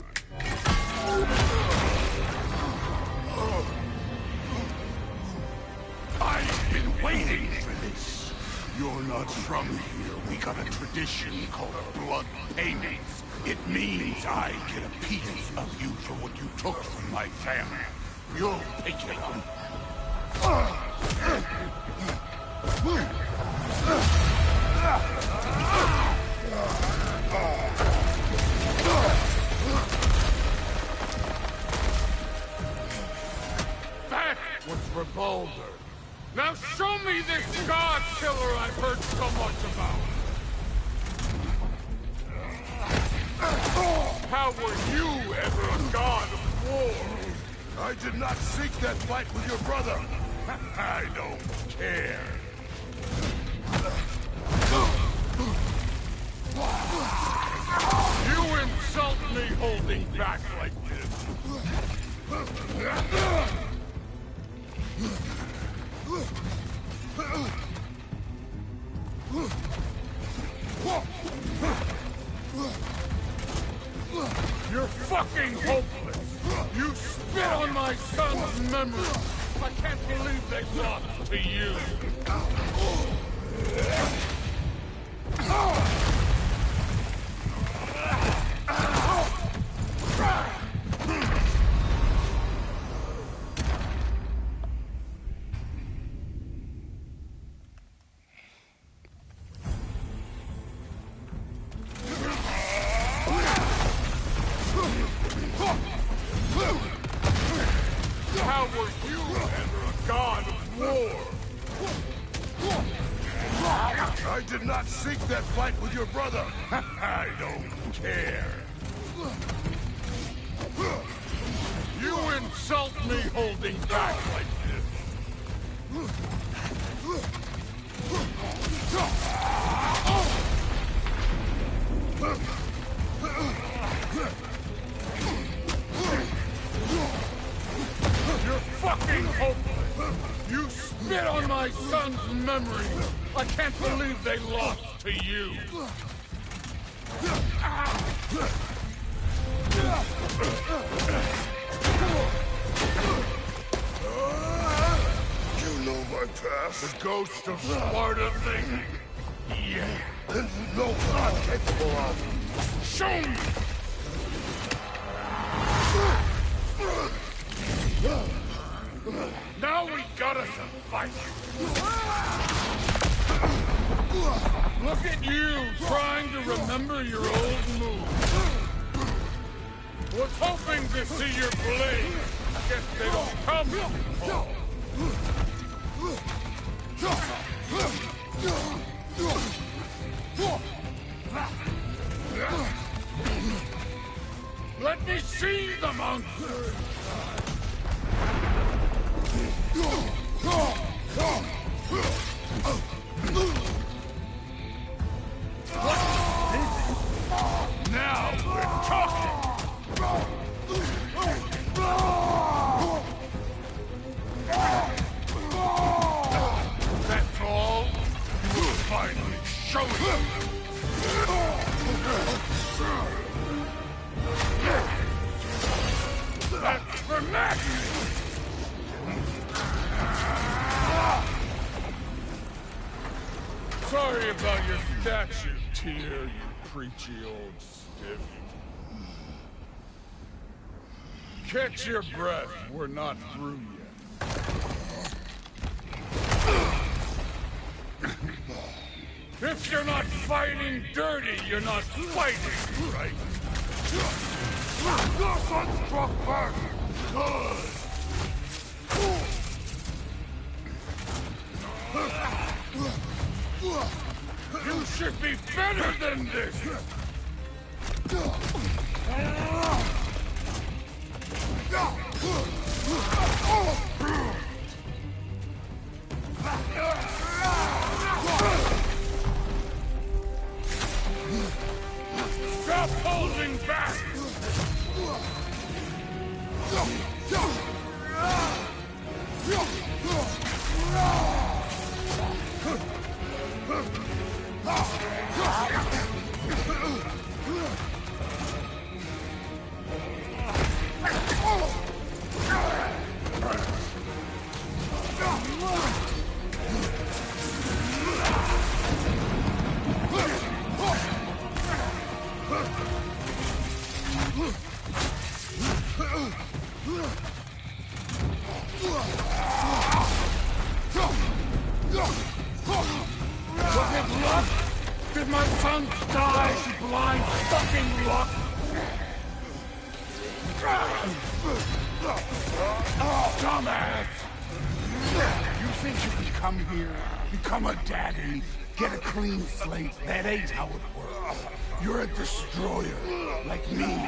I've been waiting for this. You're not from here. We got a tradition called blood payments. It means I get a piece of you for what you took from my family. You'll pick it up. That was Revolver. Now show me this god killer I've heard so much about. How were you ever a god of war? I did not seek that fight with your brother. I don't care. You insult me holding back like this. You're fucking hopeless! You spit on my son's memory! I can't believe they lost to you! How were you ever a god of war? I did not seek that fight with your brother. I don't care. You insult me holding back like this. You're fucking hopeless! You spit on my son's memory! I can't believe they lost to you! You know my past. The ghost of Sparta thing? Yeah. And you know what I'm capable of. Show me! Now we got us a fight! Look at you, trying to remember your old moves. Was hoping to see your blade. Guess they don't come anymore. monster! Now we're talking! That's all? We'll finally show you! That's for next! Sorry about your statue, Tyr, you preachy old stiff. Catch your breath, we're not through yet. If you're not fighting dirty, you're not fighting, right? Your son struck first! Good! You should be better than this! Stop holding back! Did my son die, blind fucking luck? Dumbass! You think you can come here, become a daddy, get a clean slate? That ain't how it works. You're a destroyer, like me.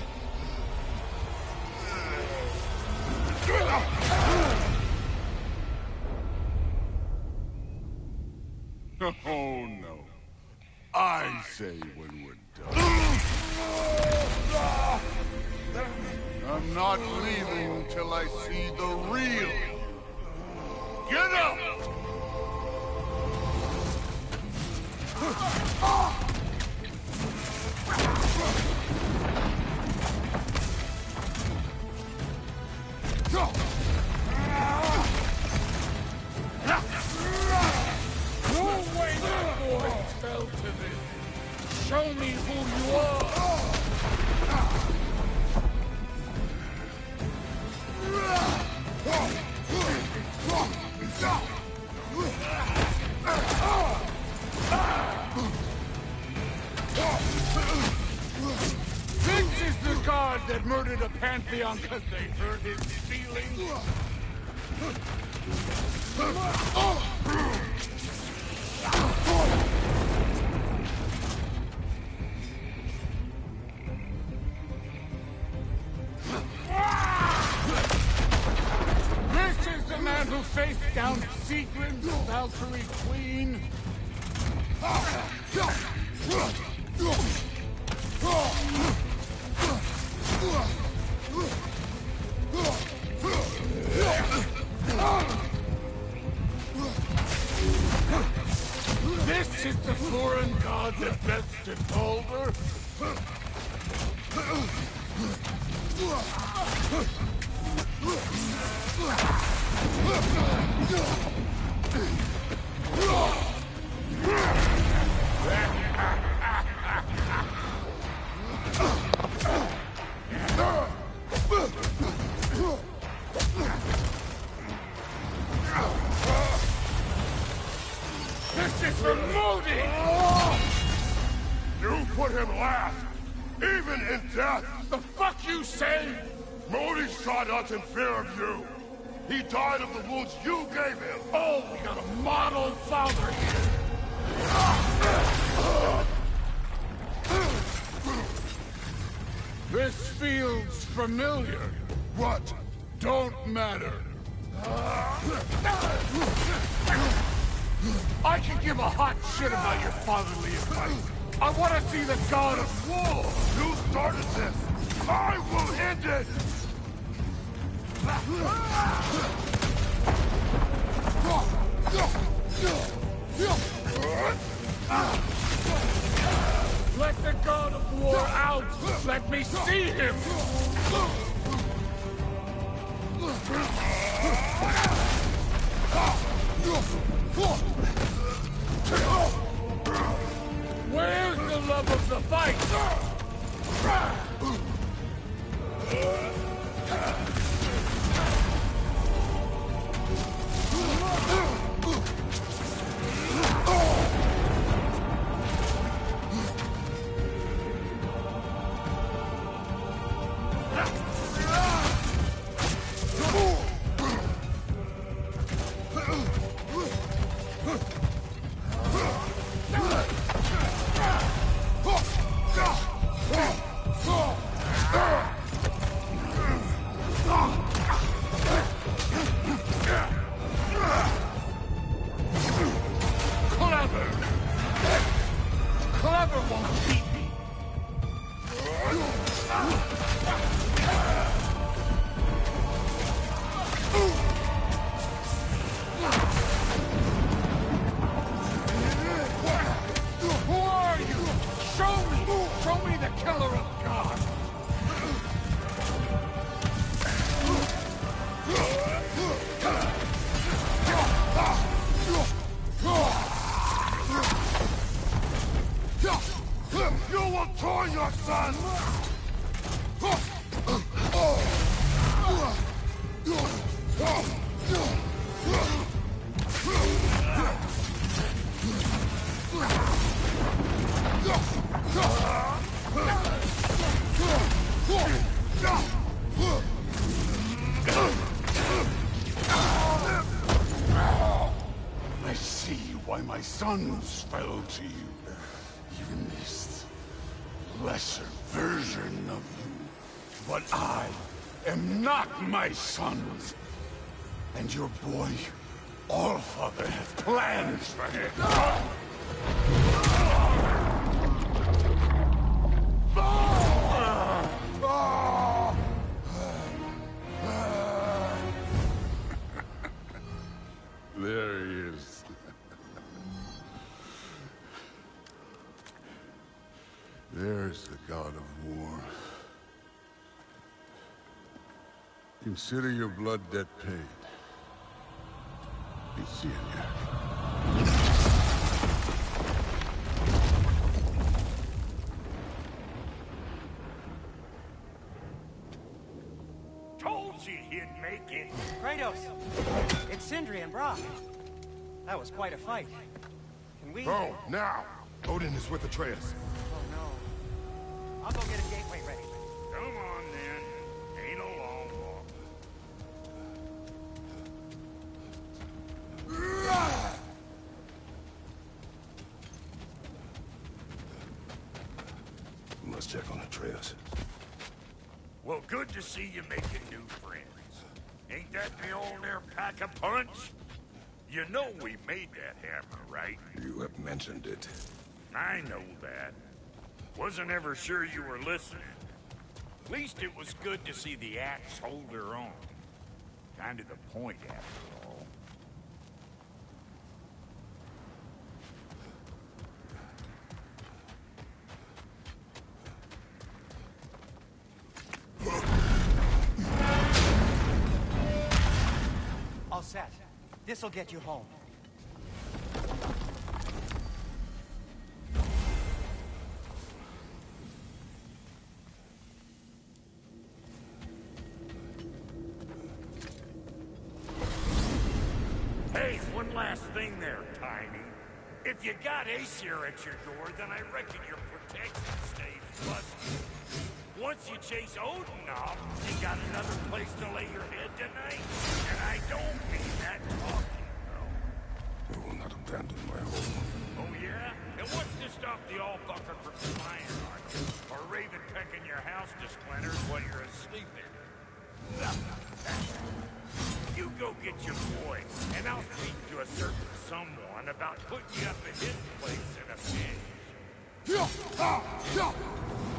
Oh, no. I say when we're done. I'm not leaving till I see the real. Get up! No way that boy fell to this. Show me who you are. This is the god that murdered a pantheon because they hurt his feelings. This is the man who faced down Sigrun, the Valkyrie Queen. This is the foreign god that bested Baldur. This is for Modi! You put him last, even in death. The fuck you say? Modi shot us in fear of you. He died of the wounds you gave him. Oh, we got a model father here. This feels familiar. What? Don't matter. I can give a hot shit about your fatherly advice. I want to see the god of war. You started this. I will end it. Let the god of war out. Let me see him. Where's the love of the fight? Clever won't beat me. Who are you? Show me! Show me the killer of God! You will toy your son! I see why my sons fell to you. Even this lesser version of you. But I am not my sons. And your boy, Allfather, has plans for him. There he is. There's the god of war. Consider your blood debt paid. Be seeing you. Told you he'd make it. Kratos! It's Sindri and Brock. That was quite a fight. Can we... Oh, now! Odin is with Atreus. Oh, no. I'll go get a gateway ready. Come on, then. Ain't a long walk. We must check on Atreus. Well, good to see you making new friends. Ain't that the old alpaca punch? You know we made that hammer, right? You have mentioned it. I know that. Wasn't ever sure you were listening. At least it was good to see the axe hold her own. Kind of the point, after all. All set. This'll get you home. Hey, one last thing there, Tiny. If you got Aesir at your door, then I reckon your protection stays fuzzy. Once you chase Odin off, you got another place to lay your head tonight. And I don't mean that talking, girl. I will not abandon my home. Oh, yeah? And what's to stop the Allfucker from flying on Or Raven pecking your house to splinters while you're asleep in it. You go get your boy, and I'll speak to a certain someone about putting you up at his place in a pinch.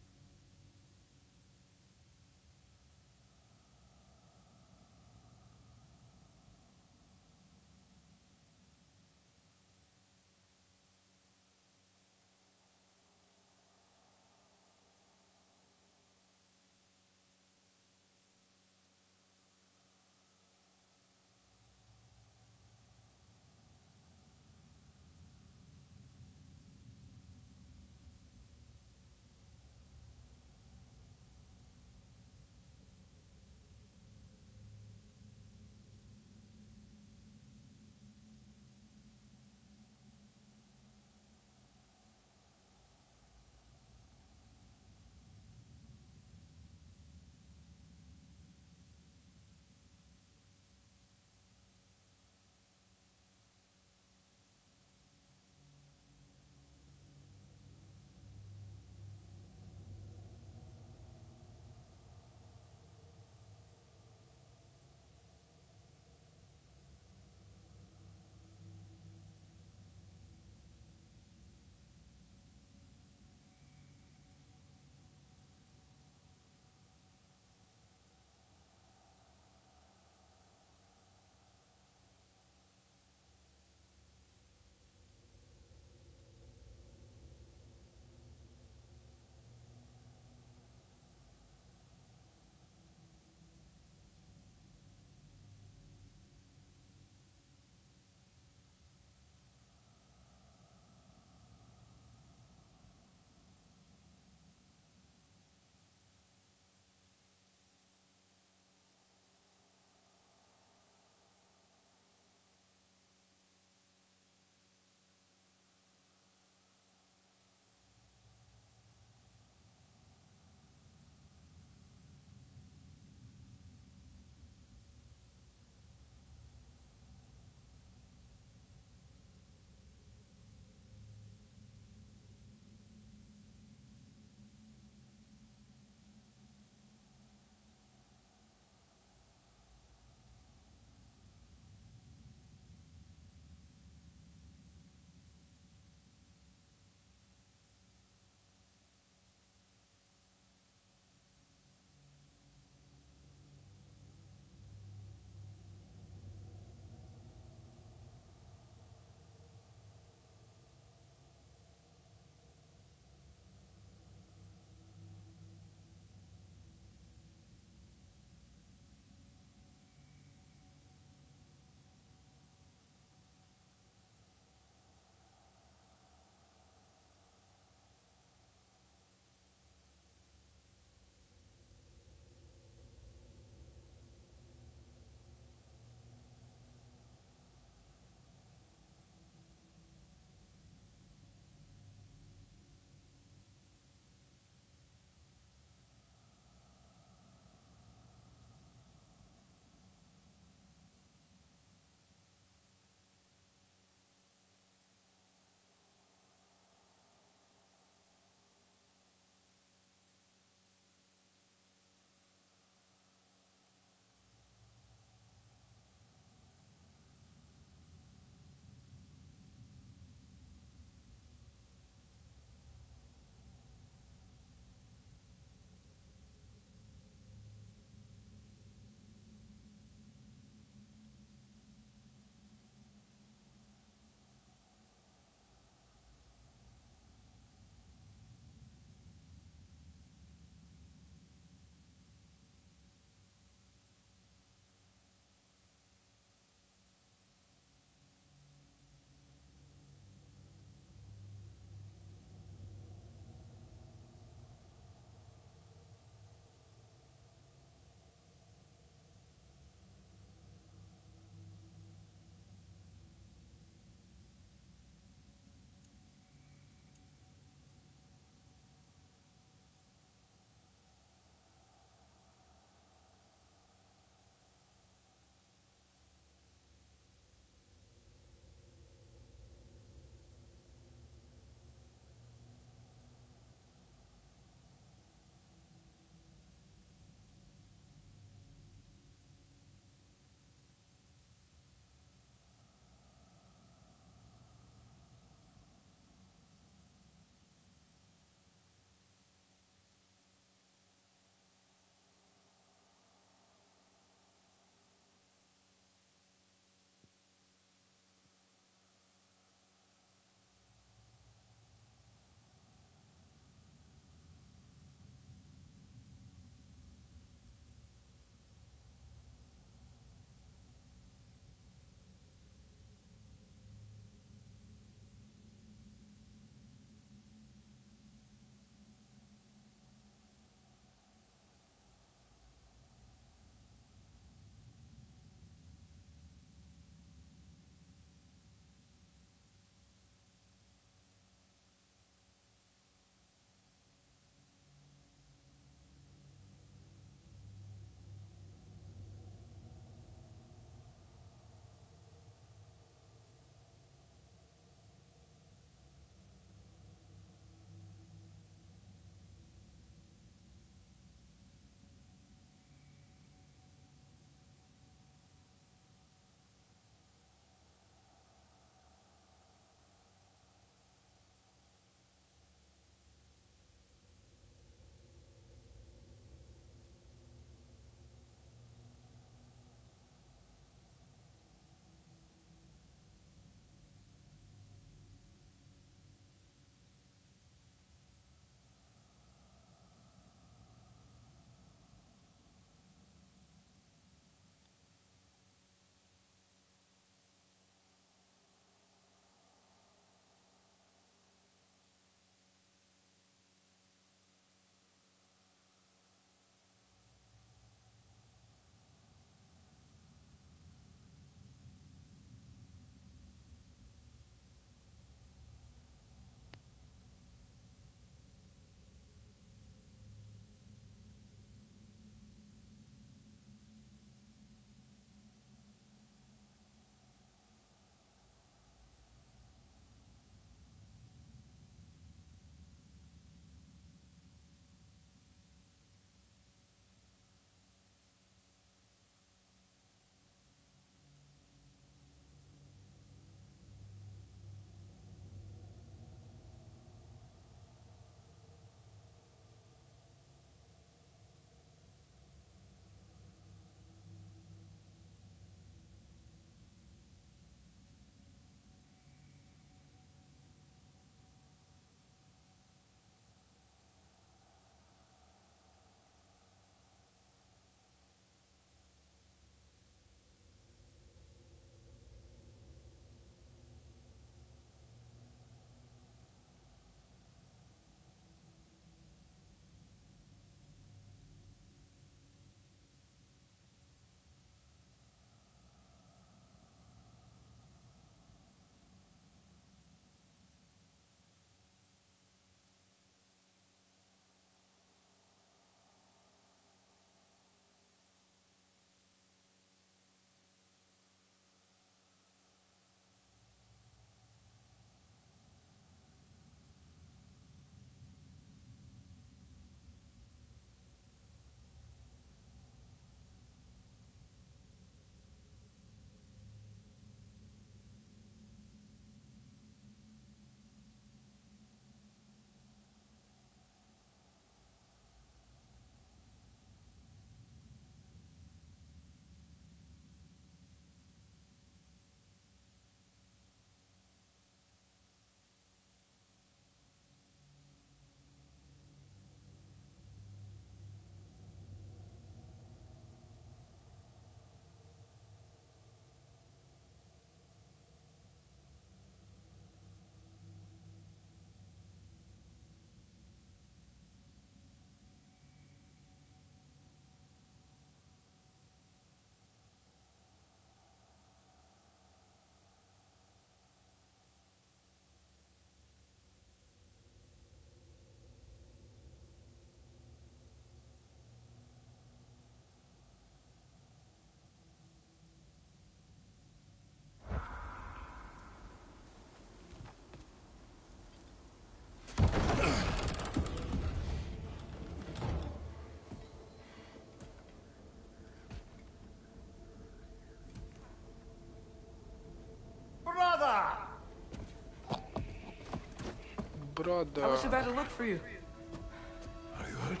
brother. I was about to look for you. Are you hurt?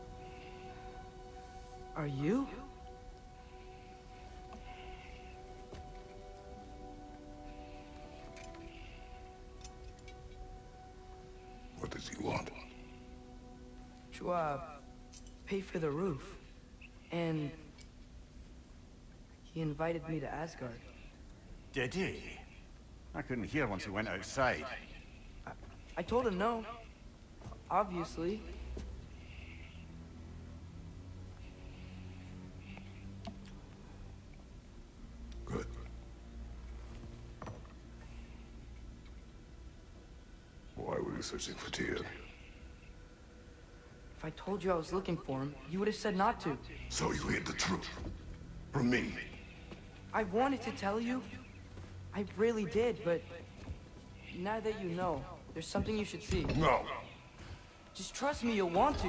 Are you? What does he want? To, pay for the roof. And he invited me to Asgard. Did he? I couldn't hear once he went outside. I told him no. Obviously. Good. Why were you searching for Tyr? If I told you I was looking for him, you would have said not to. So you hid the truth. From me. I wanted to tell you. I really did, but now that you know, there's something you should see. No. Just trust me, you'll want to.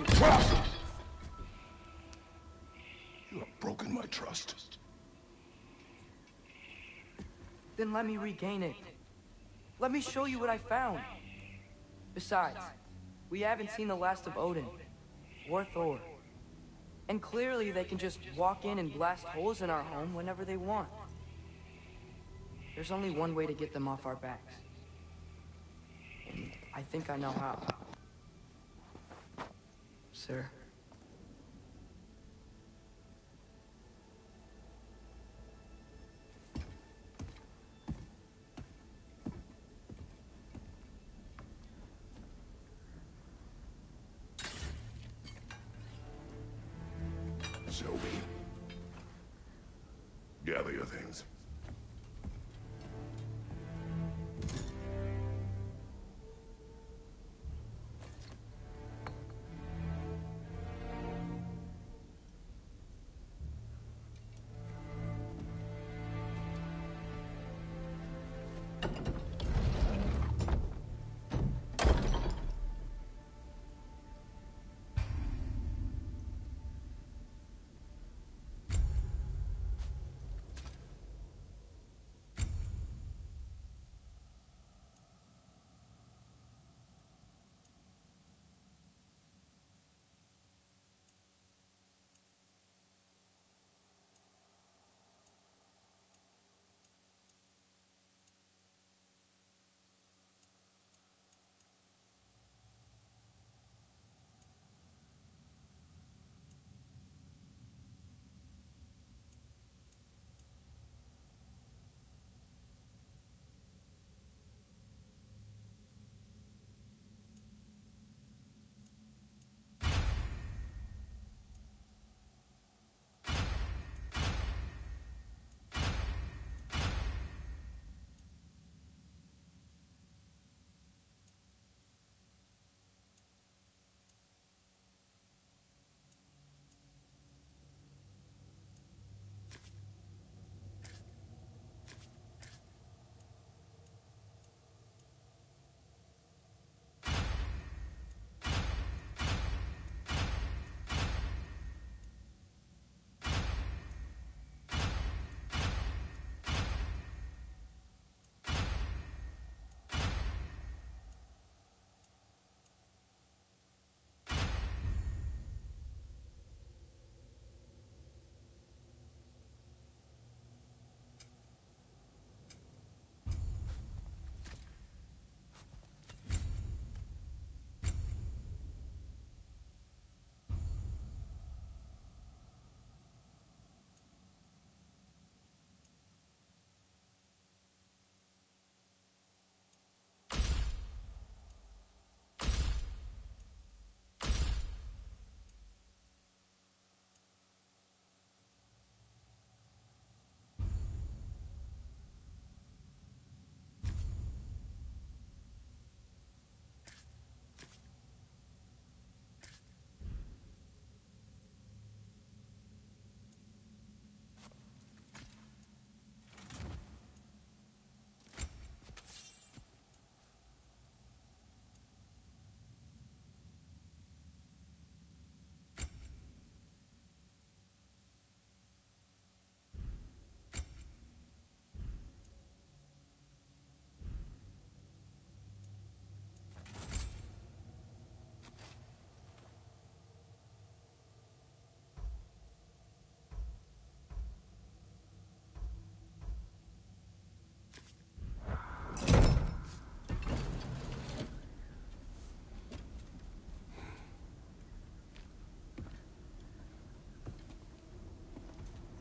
You have broken my trust. Then let me regain it. Let me show you what I found. Besides, we haven't seen the last of Odin. Or Thor. And clearly they can just walk in and blast holes in our home whenever they want. There's only one way to get them off our backs. And I think I know how. Sir. Show me. Gather your things.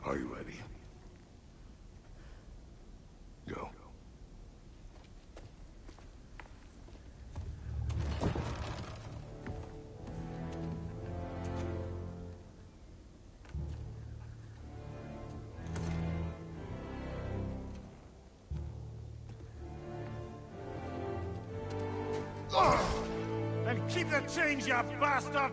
Are you ready? Go. And keep the change, you bastard!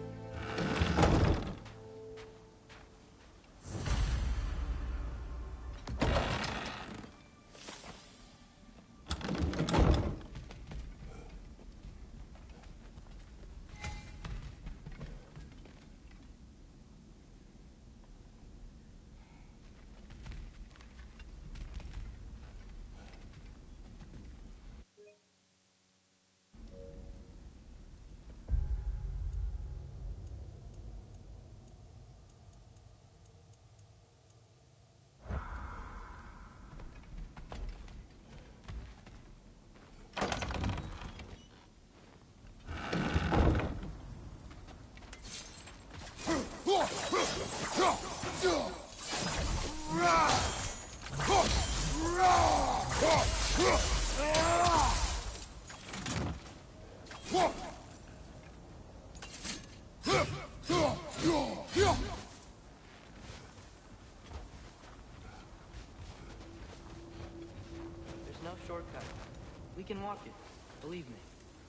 There's no shortcut. We can walk it. Believe me.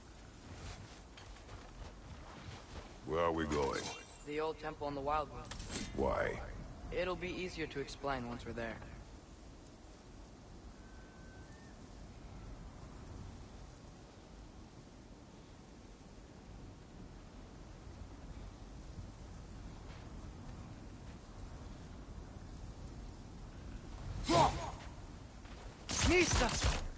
Where are we going? The old temple in the Wildwood. Why? It'll be easier to explain once we're there. Mista!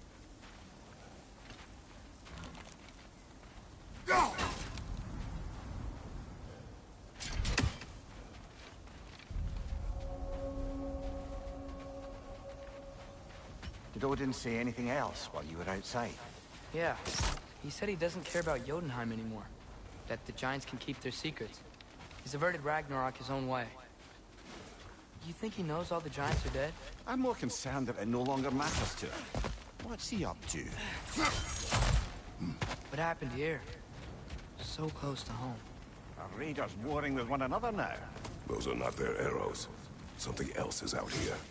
Did Odin say anything else while you were outside? Yeah. He said he doesn't care about Jotunheim anymore. That the Giants can keep their secrets. He's averted Ragnarok his own way. You think he knows all the Giants are dead? I'm more concerned that it no longer matters to him. What's he up to? What happened here? So close to home. Are raiders warring with one another now? Those are not their arrows. Something else is out here.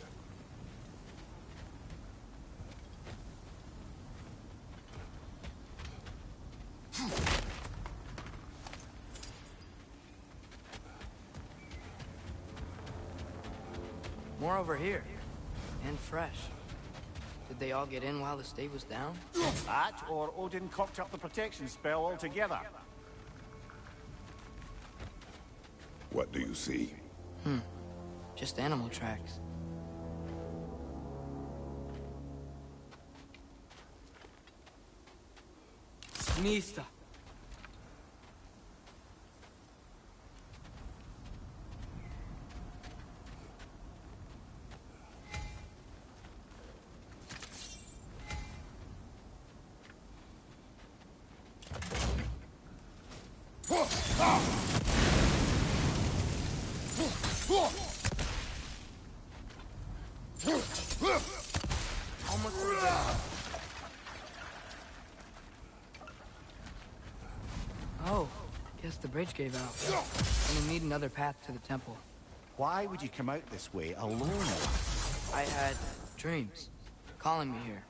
More over here. And fresh. Did they all get in while the stave was down? That, or Odin cocked up the protection spell altogether. What do you see? Just animal tracks. Mista. Almost there. Oh, guess the bridge gave out. And we need another path to the temple. Why would you come out this way alone? I had dreams calling me here.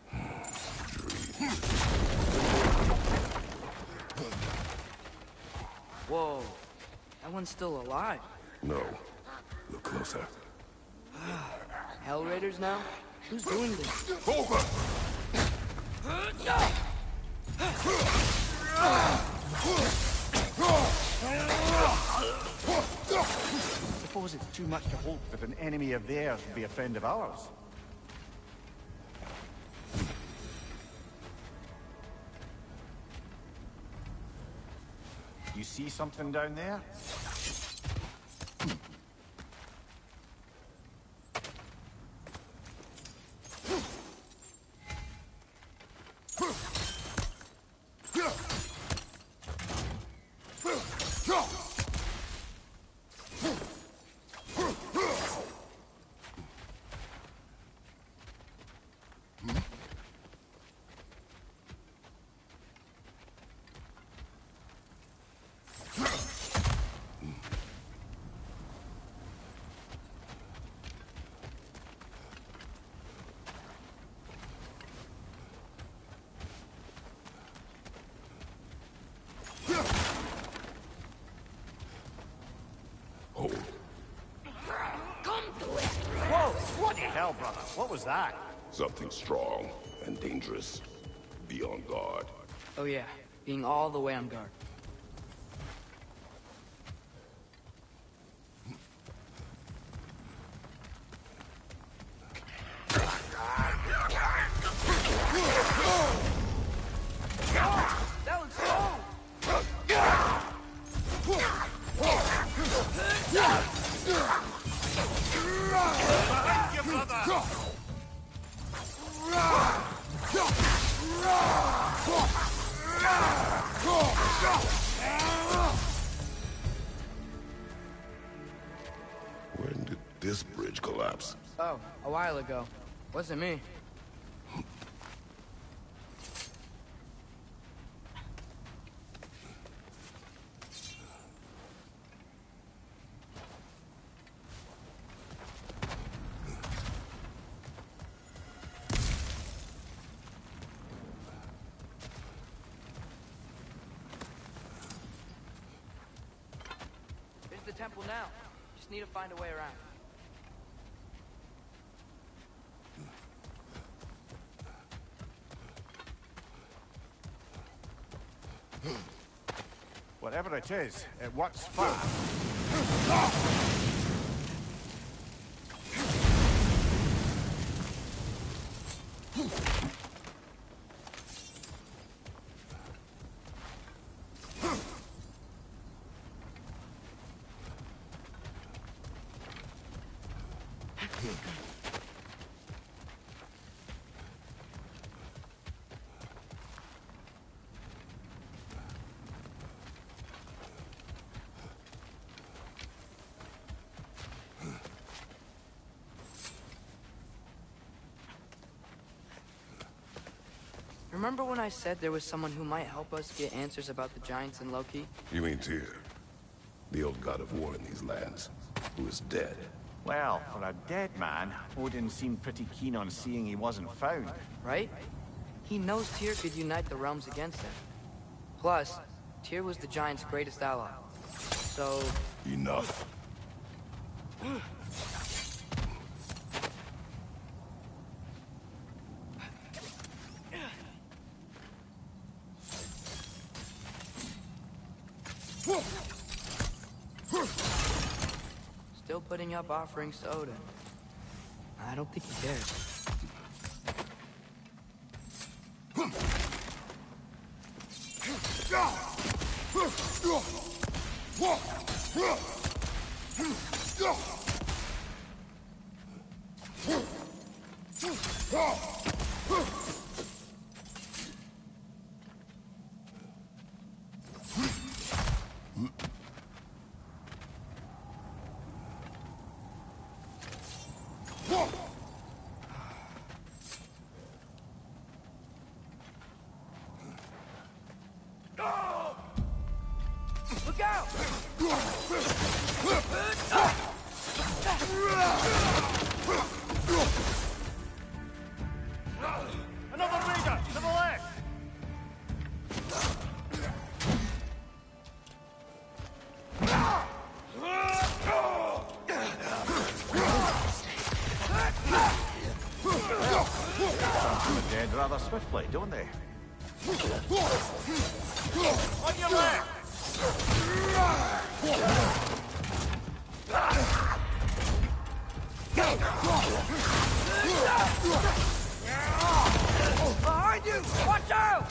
Whoa, that one's still alive. No. Look closer. Hell Raiders now? Who's doing this? Over! Suppose it's too much to hope that an enemy of theirs would be a friend of ours. You see something down there? what was that? Something strong and dangerous. Be on guard. Oh yeah, being all the way on guard. That looks cool! Behind you, brother! When did this bridge collapse? Oh, a while ago. Wasn't me. Here's the temple now. Just need to find a way around. Whatever it is, it works fast. Remember when I said there was someone who might help us get answers about the giants and Loki? You mean Tyr, the old god of war in these lands, who is dead. Well, for a dead man, Odin seemed pretty keen on seeing he wasn't found. Right? He knows Tyr could unite the realms against him. Plus, Tyr was the giant's greatest ally. So... Enough. Still putting up offerings to Odin. I don't think he cares. Look out! Another leader! To the left! They're dead rather swiftly, don't they? On your left! Behind you! Watch out!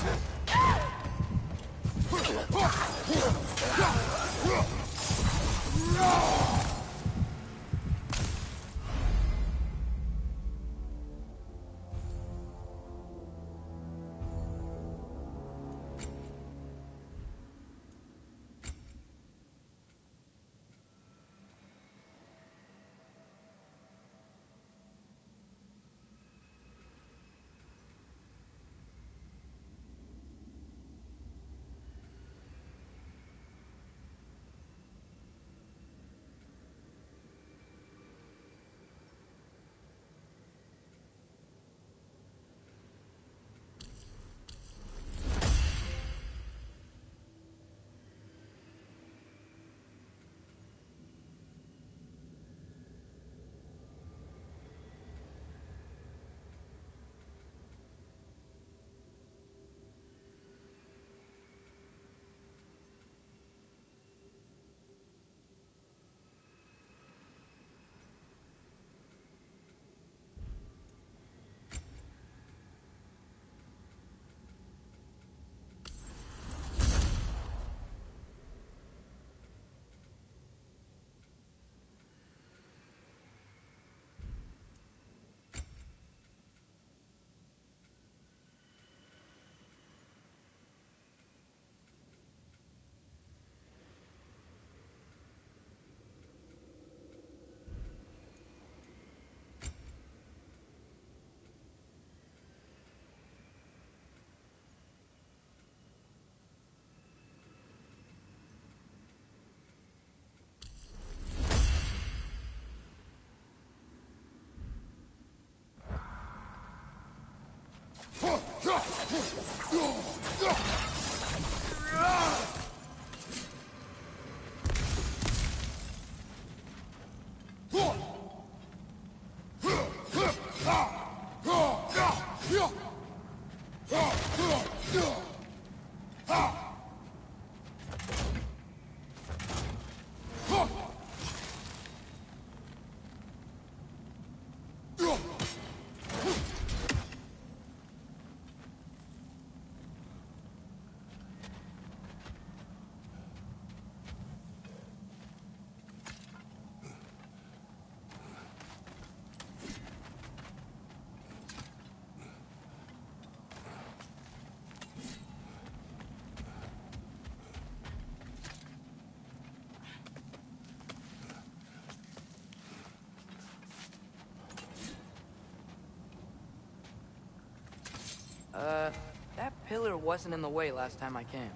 That pillar wasn't in the way last time I came.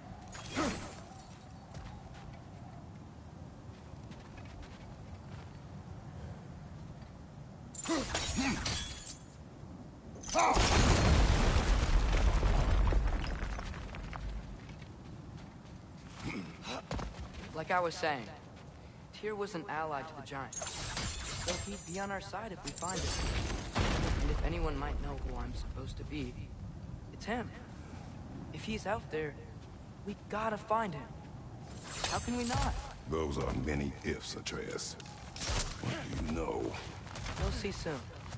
Like I was saying, Tyr was an ally to the Giants. So he'd be on our side if we find him. And if anyone might know who I'm supposed to be, it's him. If he's out there, we gotta find him. How can we not? Those are many ifs, Atreus. What do you know? You'll see soon.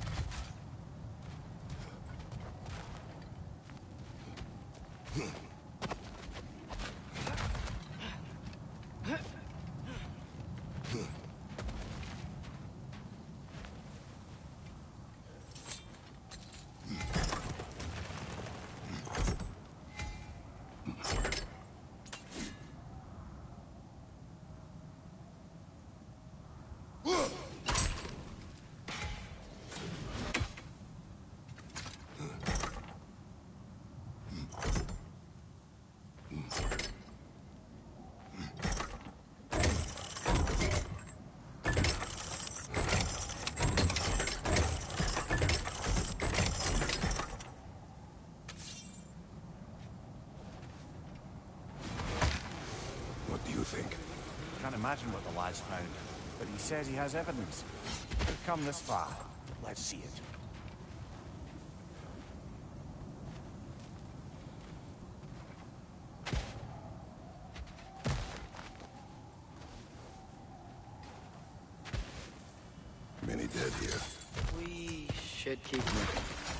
Can't imagine what the lad's found, but he says he has evidence. We've come this far. Let's see it. Many dead here. We should keep moving.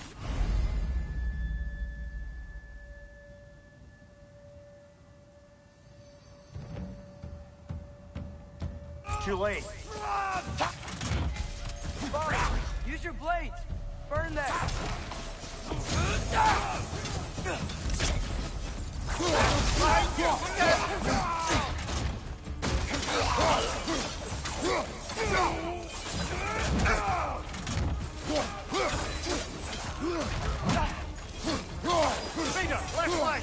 Too late. Fine. Use your blades. Burn them. Peter, left leg.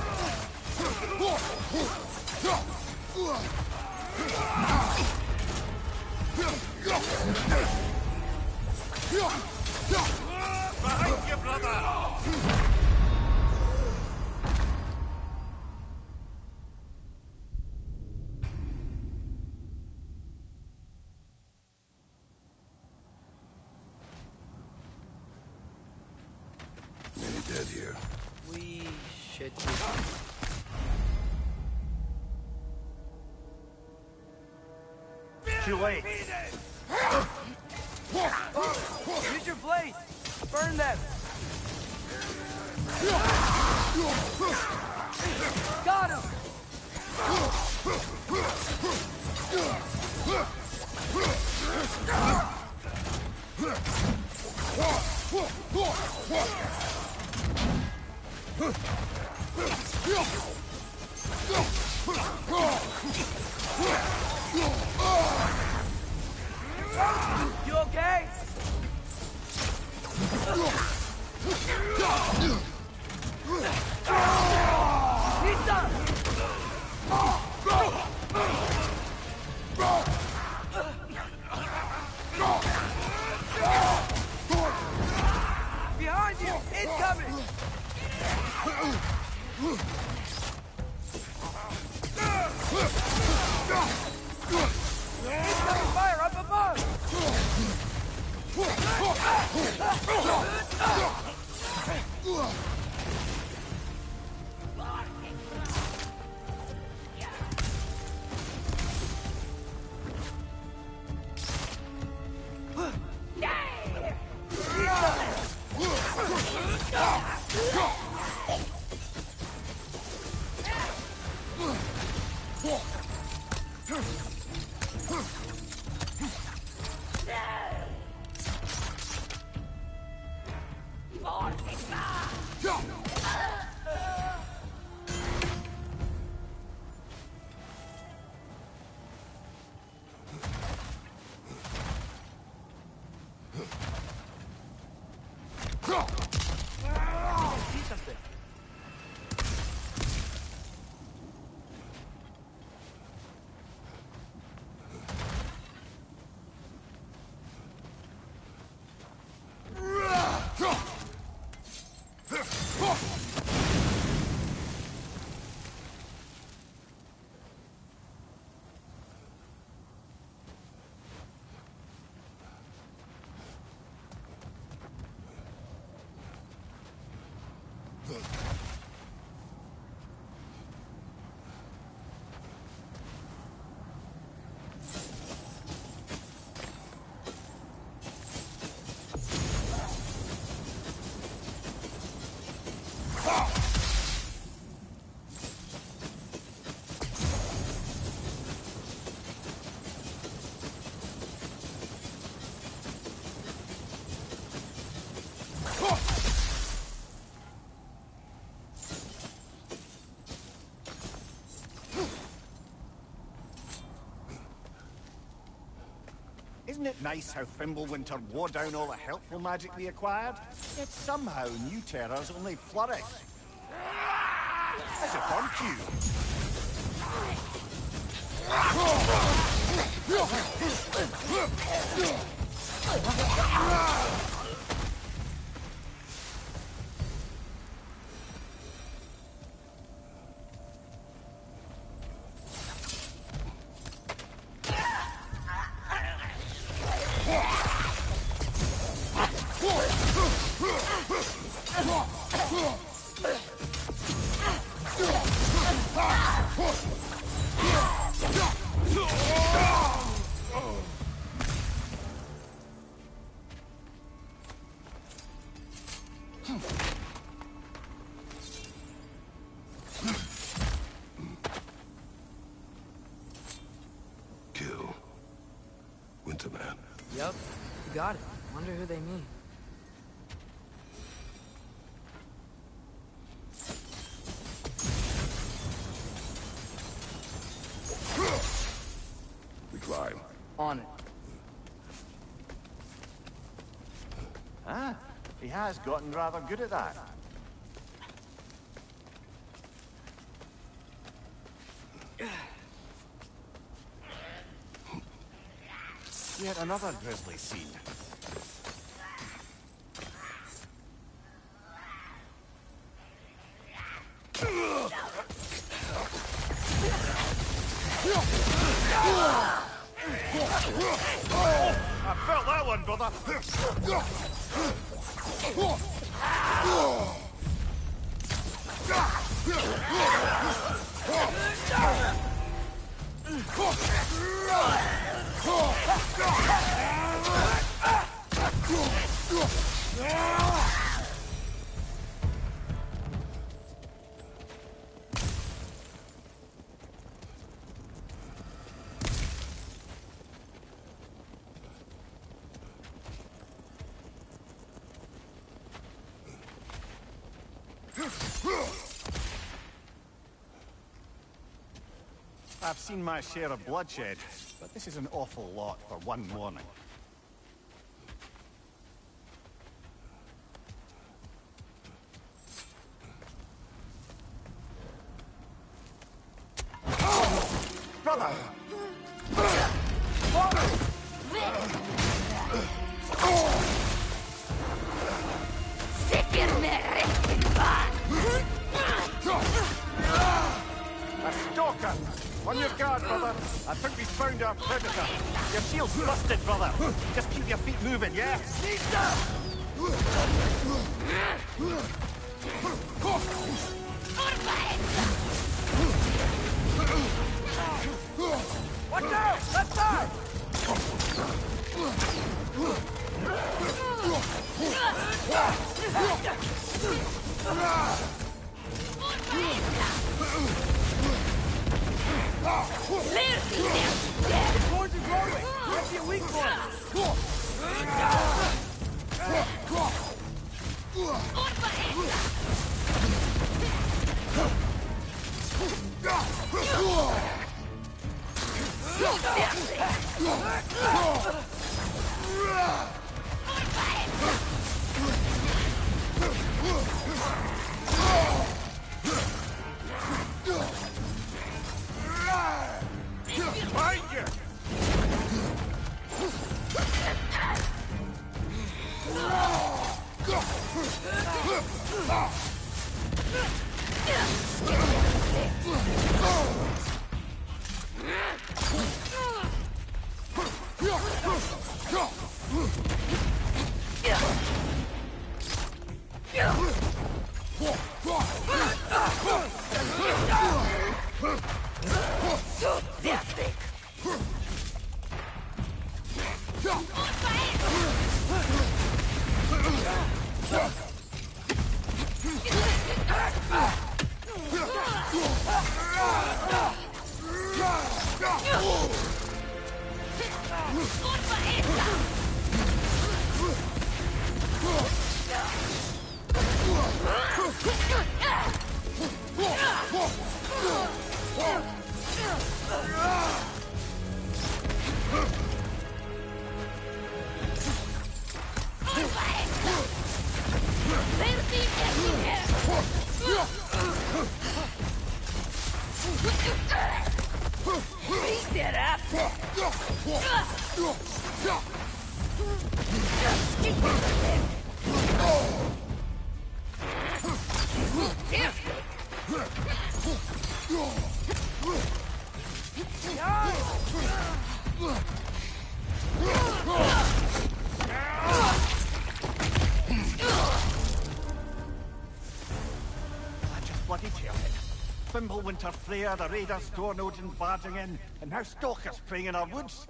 Behind you, brother! Many dead here. We should keep moving. Too late. Use your blades. Burn them. Got him. You okay? He's done! Isn't it nice how Fimbulwinter wore down all the helpful magic we acquired? Yet somehow new terrors only flourish. As if on Kill Winterman. Yep, you got it. Wonder who they mean. We climb. On it. Ah, he has gotten rather good at that. Yet another grisly scene. I felt that one, brother. I've seen my share of bloodshed, but this is an awful lot for one morning. Brother! A stalker! On your guard, brother. I think we've found our predator. Your shield's busted, brother. Just keep your feet moving, yeah? Watch out! Left side! The cords are growing! Might be a weak point! Behind you! Bloody tailhead. Fimbulwinter, Freya, the raiders, Stornodin barging in, and now stalkers preying in our woods.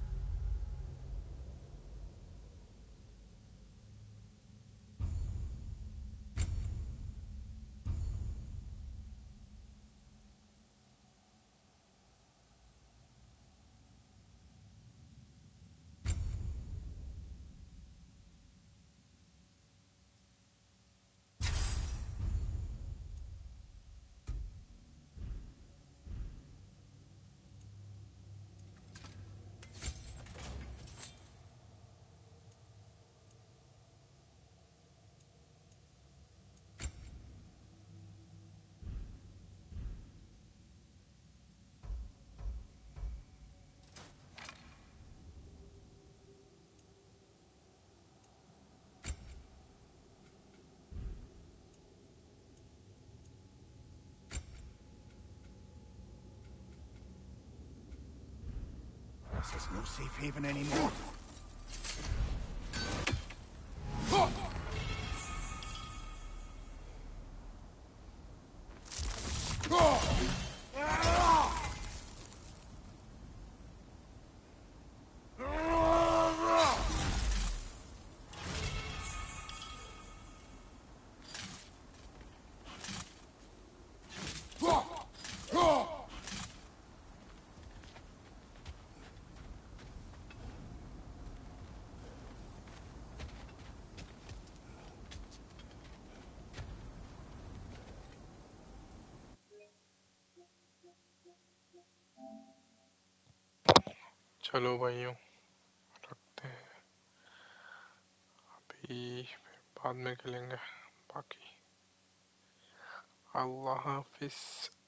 This is no safe haven anymore. चलो भाइयों रखते हैं अभी बाद में खेलेंगे बाकी अल्लाह हाफिज